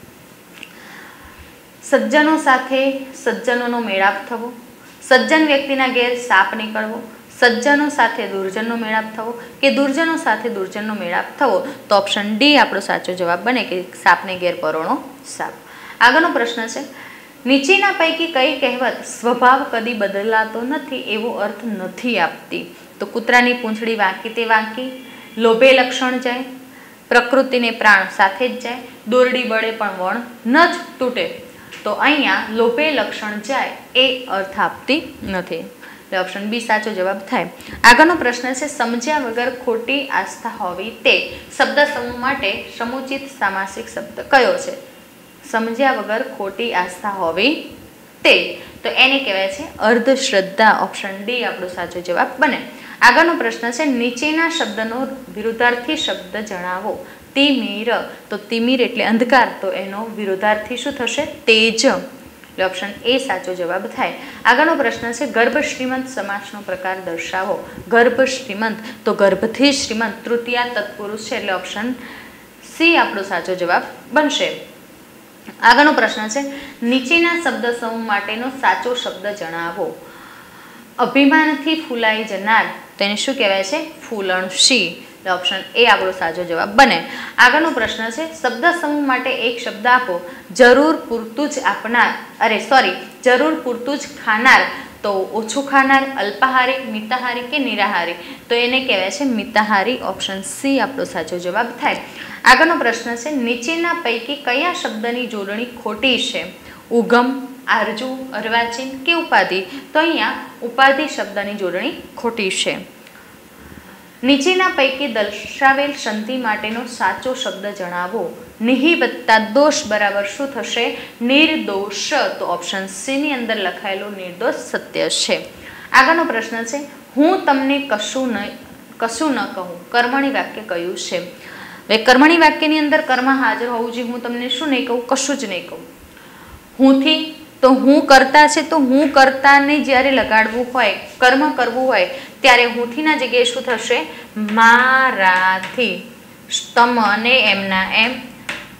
સજ્જનો સાથે સજ્જનોનો મેળાપ થવો, સજ્જન વ્યક્તિના ઘેર સાપ નીકળવો, સજ્જનો સાથે દુર્જનનો મેળાપ થવો, કે દુર્જનો સાથે દુર્જનનો મેળાપ થવો. તો ઓપ્શન ડી આપણો સાચો જવાબ બને કે સાપને ઘેર પરોણો સાપ. આગળનો પ્રશ્ન છે, નીચેના પૈકી કઈ કહેવત સ્વભાવ કદી બદલાતો નથી એવો અર્થ નથી આપતી? તો કૂતરાની પૂંછડી વાંકી તે વાંકી, લોભે લક્ષણ જાય, પ્રકૃતિને પ્રાણ સાથે જ જાય, દોરડી બળે પણ વણ ન જ તૂટે. તો અહીંયા લોભે લક્ષણ જાય એ અર્થ આપતી નથી. ઓપ્શન બી સાચો જવાબ થાય. આગળનો પ્રશ્ન છે, સમજ્યા વગર ખોટી આસ્થા હોવી તે શબ્દ સમૂહ માટે સમુચિત સામાસિક શબ્દ કયો છે? સમજ્યા વગર ખોટી આસ્થા હોવી તે, તો એને કહેવાય છે અર્ધશ્રદ્ધા. ઓપ્શન ડી આપણો સાચો જવાબ બને. આગળનો પ્રશ્ન છે, નીચેના શબ્દનો વિરુદ્ધાર્થી શબ્દ જણાવો. તિમિર, તો તિમિર એટલે અંધકાર, તો એનો વિરુદ્ધાર્થી શું થશે? તેજ. એટલે ઓપ્શન એ સાચો જવાબ થાય. આગળનો પ્રશ્ન છે, ગર્ભ શ્રીમંત સમાસનો પ્રકાર દર્શાવો. ગર્ભ શ્રીમંત, તો ગર્ભથી શ્રીમંત તૃતીયા તત્પુરુષ છે એટલે ઓપ્શન સી આપણો સાચો જવાબ બનશે. આગળનો પ્રશ્ન છે, નીચેના શબ્દ સમૂહ માટેનો સાચો શબ્દ જણાવો. અભિમાનથી ફૂલાઈ જનાર, તો એને શું કહેવાય છે? ફૂલણશી. ઓપ્શન એ આપણો સાચો જવાબ બને. આગળનો પ્રશ્ન છે, શબ્દ સમૂહ માટે એક શબ્દ આપો. જરૂર પૂરતું જ આપનાર, જરૂર પૂરતું જ ખાનાર, તો ઓછું ખાનાર, અલ્પાહારી, મિતાહારી, કે નિરાહારી. તો એને કહેવાય છે મિતાહારી. ઓપ્શન સી આપણો સાચો જવાબ થાય. આગળનો પ્રશ્ન છે, નીચેના પૈકી કયા શબ્દની જોડણી ખોટી છે? ઉગમ, આરજુ, અર્વાચીન, કે ઉપાધિ. તો અહીંયા ઉપાધિ શબ્દની જોડણી ખોટી છે. નીચેના પૈકી દર્શાવેલ સંધિ માટેનો સાચો શબ્દ જણાવો. નિહિ વત્તા દોષ બરાબર શું થશે? નિર્દોષ. તો ઓપ્શન સી ની અંદર લખાયેલું નિર્દોષ સત્ય છે. આગળનો પ્રશ્ન છે, હું તમને કશું ન કહું કર્મણી વાક્ય કયું છે? હવે કર્મણી વાક્યની અંદર કર્મ હાજર હોવું જોઈએ. હું તમને શું નહીં કહું? કશું જ નહીં કહું. હુંથી, તો હું કરતા છે, તો હું કરતાને જ્યારે લગાડવું હોય, કર્મ કરવું હોય, ત્યારે હુંથીના જગ્યાએ શું થશે? મારાથી. તમ અને એમના એમ,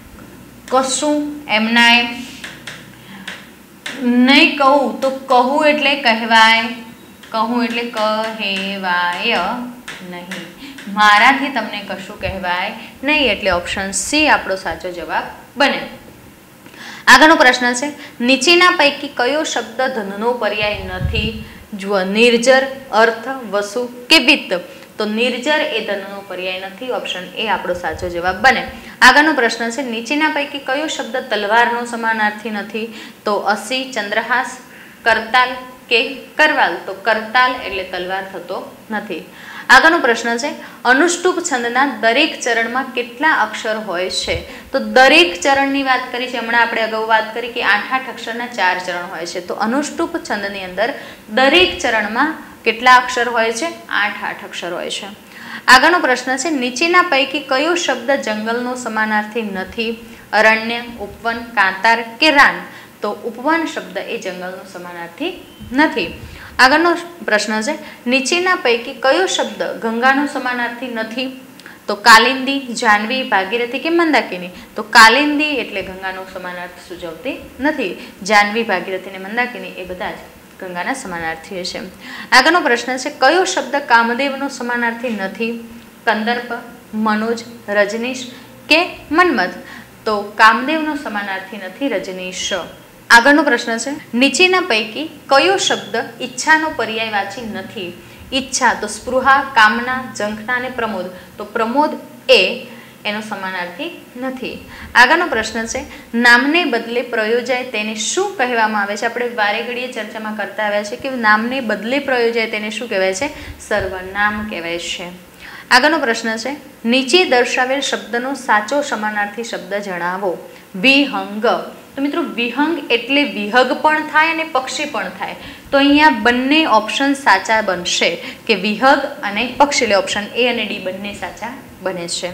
કશું એમના એમ, નહીં કહું તો કહું એટલે કહેવાય, કહું એટલે કહેવાય નહીં, મારાથી તમને કશું કહેવાય નહીં એટલે ઓપ્શન સી આપણો સાચો જવાબ બને. આગળનો પ્રશ્ન છે, નીચેના પૈકી કયો શબ્દ ધનનો પર્યાય નથી? જુઓ, નિર્જર, અર્થ, વસુ કે વિત્ત. તો નિર્જર એ ધનનો પર્યાય નથી, ઓપ્શન એ આપણો સાચો જવાબ બને. આગળનો પ્રશ્ન છે, નીચેના પૈકી કયો શબ્દ તલવારનો સમાનાર્થી નથી? તો અસી, ચંદ્રહાસ, કરતાલ કે કરવાલ. તો કરતાલ એટલે તલવાર થતો નથી. આગળનો પ્રશ્ન છે, અનુષ્ટુપ છંદના દરેક ચરણમાં કેટલા અક્ષર હોય છે? તો દરેક ચરણની વાત કરી છે, હમણાં આપણે અગાઉ વાત કરી કે 8 અક્ષરના 4 ચરણ હોય છે. તો અનુષ્ટુપ છંદની અંદર દરેક ચરણમાં કેટલા અક્ષર હોય છે? 8 અક્ષર હોય છે. આગળનો પ્રશ્ન છે, નીચેના પૈકી કયો શબ્દ જંગલનો સમાનાર્થી નથી? અરણ્ય, ઉપવન, કાંતાર કે રાન. તો ઉપવન શબ્દ એ જંગલનો સમાનાર્થી નથી. આગળનો પ્રશ્ન છે, નીચેના પૈકી કયો શબ્દ ગંગાનો સમાનાર્થી નથી? તો કાલિંદી, જાહ્નવી, ભાગીરથી કે મંદાકિની. તો કાલિંદી એટલે ગંગાનો સમાનાર્થ સૂચવતી નથી. જાહ્નવી, ભાગીરથી અને મંદાકિની એ બધા જ ગંગાના સમાનાર્થી છે. આગળનો પ્રશ્ન છે, કયો શબ્દ કામદેવનો સમાનાર્થી નથી? કંદર્પ, મનોજ, રજનીશ કે મન્મથ. તો કામદેવનો સમાનાર્થી નથી રજનીશ. આગળનો પ્રશ્ન છે, નીચેના પૈકી કયો શબ્દ ઈચ્છાનો પર્યાયવાચી નથી? ઈચ્છા તો સ્પૃહા, કામના, ઝંખના અને પ્રમોદ. તો પ્રમોદ એ એનો સમાનાર્થી નથી. આગળનો પ્રશ્ન છે, નામને બદલે પ્રયોજાય તેને શું કહેવામાં આવે છે? આપણે વારે ઘડીએ ચર્ચામાં કરતા આવ્યા છે કે નામને બદલે પ્રયોજાય તેને શું કહેવાય છે? સર્વનામ કહેવાય છે. આગળનો પ્રશ્ન છે, નીચે દર્શાવેલ શબ્દનો સાચો સમાનાર્થી શબ્દ જણાવો. વિહંગ. તો મિત્રો વિહંગ એટલે વિહગ પણ થાય અને પક્ષી પણ થાય. તો અહીંયા બંને ઓપ્શન સાચા બનશે કે વિહગ અને પક્ષી. એટલે ઓપ્શન એ અને ડી બંને સાચા બને છે.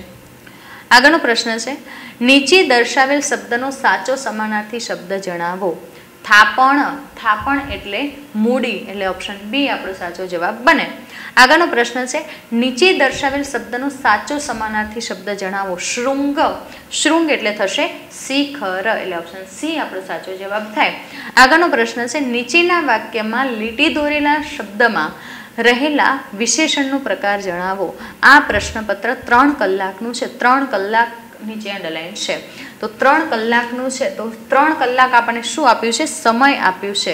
આગળનો પ્રશ્ન છે, નીચે દર્શાવેલ શબ્દનો સાચો સમાનાર્થી શબ્દ જણાવો. થાપણ. થાપણ એટલે મૂડી. એટલે ઓપ્શન બી આપણો સાચો જવાબ બને. આગળનો પ્રશ્ન છે, નીચે દર્શાવેલ શબ્દનો સાચો સમાનાર્થી શબ્દ જણાવો. શૃંગ. શૃંગ એટલે થશે શિખર. એટલે ઓપ્શન સી આપણો સાચો જવાબ થાય. આગળનો પ્રશ્ન છે, નીચેના વાક્યમાં લીટી દોરેલા શબ્દમાં રહેલા વિશેષણનો પ્રકાર જણાવો. આ પ્રશ્નપત્ર 3 કલાકનું છે. 3 કલાક નીચે અંડરલાઈન છે. તો 3 કલાકનું છે. તો 3 કલાક આપણને શું આપ્યું છે? સમય આપ્યું છે.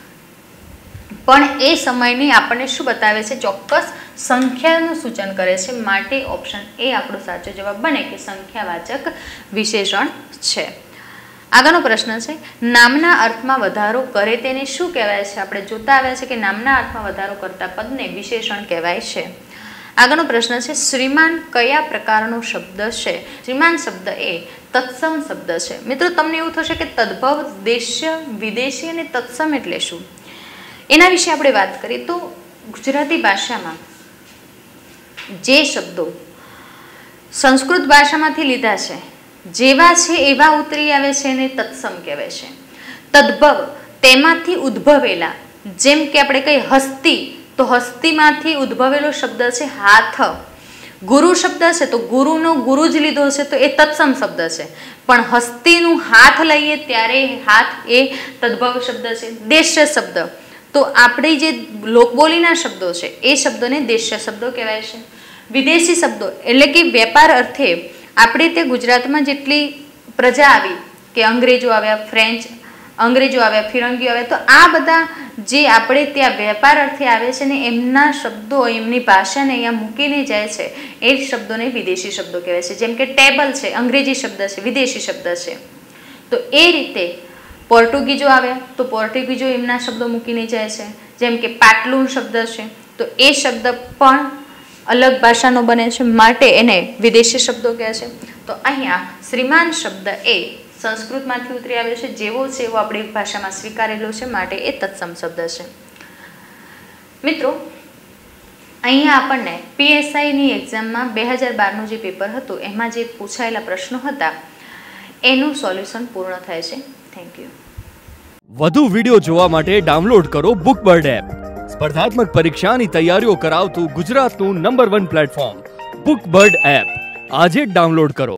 પણ એ સમયની આપણને શું બતાવે છે? ચોક્કસ સંખ્યાનું સૂચન કરે છે. માટે ઓપ્શન એ આપણો સાચો જવાબ બને કે સંખ્યાવાચક વિશેષણ છે. આગળનો પ્રશ્ન છે, નામના અર્થમાં વધારો કરે તેને શું કહેવાય છે? આપણે જોતા આવ્યા છે કે નામના અર્થમાં વધારો કરતા પદને વિશેષણ કહેવાય છે. આગળનો પ્રશ્ન છે, શ્રીમાન કયા પ્રકારનો શબ્દ છે? શ્રીમાન શબ્દ એ તત્સમ શબ્દ છે. મિત્રો તમને એવું થશે કે તદ્ભવ, દેશ્ય, વિદેશી અને તત્સમ એટલે શું? એના વિશે આપણે વાત કરીએ તો ગુજરાતી ભાષામાં જે શબ્દો સંસ્કૃત ભાષામાંથી લીધા છે, જેવા છે એવા ઉતરી આવે છે એને તત્સમ કહેવાય છે. તદ્ભવ તેમાંથી ઉદ્ભવેલા, જેમ કે આપણે કહીએ હસ્તી, તો હસ્તીમાંથી ઉદ્ભવેલો શબ્દ છે હાથ. ગુરુ શબ્દ છે તો ગુરુનો ગુરુ જ લીધો છે તો એ તત્સમ શબ્દ છે. પણ હસ્તીનું હાથ લઈએ ત્યારે હાથ એ તદ્ભવ શબ્દ છે. દેશ્ય શબ્દ તો આપણી જે લોકબોલીના શબ્દો છે એ શબ્દોને દેશ્ય શબ્દો કહેવાય છે. વિદેશી શબ્દો એટલે કે વેપાર અર્થે આપણે તે ગુજરાતમાં જેટલી પ્રજા આવી કે અંગ્રેજો આવ્યા, ફ્રેન્ચ અંગ્રેજો આવ્યા, ફિરંગીઓ આવ્યા, તો આ બધા જે આપણે ત્યાં વેપાર અર્થે આવે છે ને એમના શબ્દો એમની ભાષાને અહીંયા મૂકીને જાય છે એ શબ્દોને વિદેશી શબ્દો કહેવાય છે. જેમ કે ટેબલ છે અંગ્રેજી શબ્દ છે, વિદેશી શબ્દ છે. તો એ રીતે પોર્ટુગીઝો આવ્યા તો પોર્ટુગીઝો એમના શબ્દો મૂકીને જાય છે. જેમ કે પાટલુન શબ્દ છે તો એ શબ્દ પણ અલગ ભાષાનો બને છે માટે એને વિદેશી શબ્દો કહે છે. તો અહીંયા શ્રીમાન શબ્દ એ સંસ્કૃતમાંથી ઉતરી આવ્યો છે, જેવો છે એવો આપણી ભાષામાં સ્વીકારેલો છે માટે એ તત્સમ શબ્દ છે. મિત્રો અહીંયા આપણને PSIની એક્ઝામમાં 2012નું જે પેપર હતું એમાં જે પૂછાયેલા પ્રશ્નો હતા એનું સોલ્યુશન પૂર્ણ થાય છે. Thank you. વધુ વિડિયો જોવા માટે ડાઉનલોડ કરો બુકબર્ડ એપ. સ્પર્ધાત્મક પરીક્ષાની તૈયારીઓ કરાવતું ગુજરાતનું નંબર 1 પ્લેટફોર્મ બુકબર્ડ એપ આજે જ ડાઉનલોડ કરો.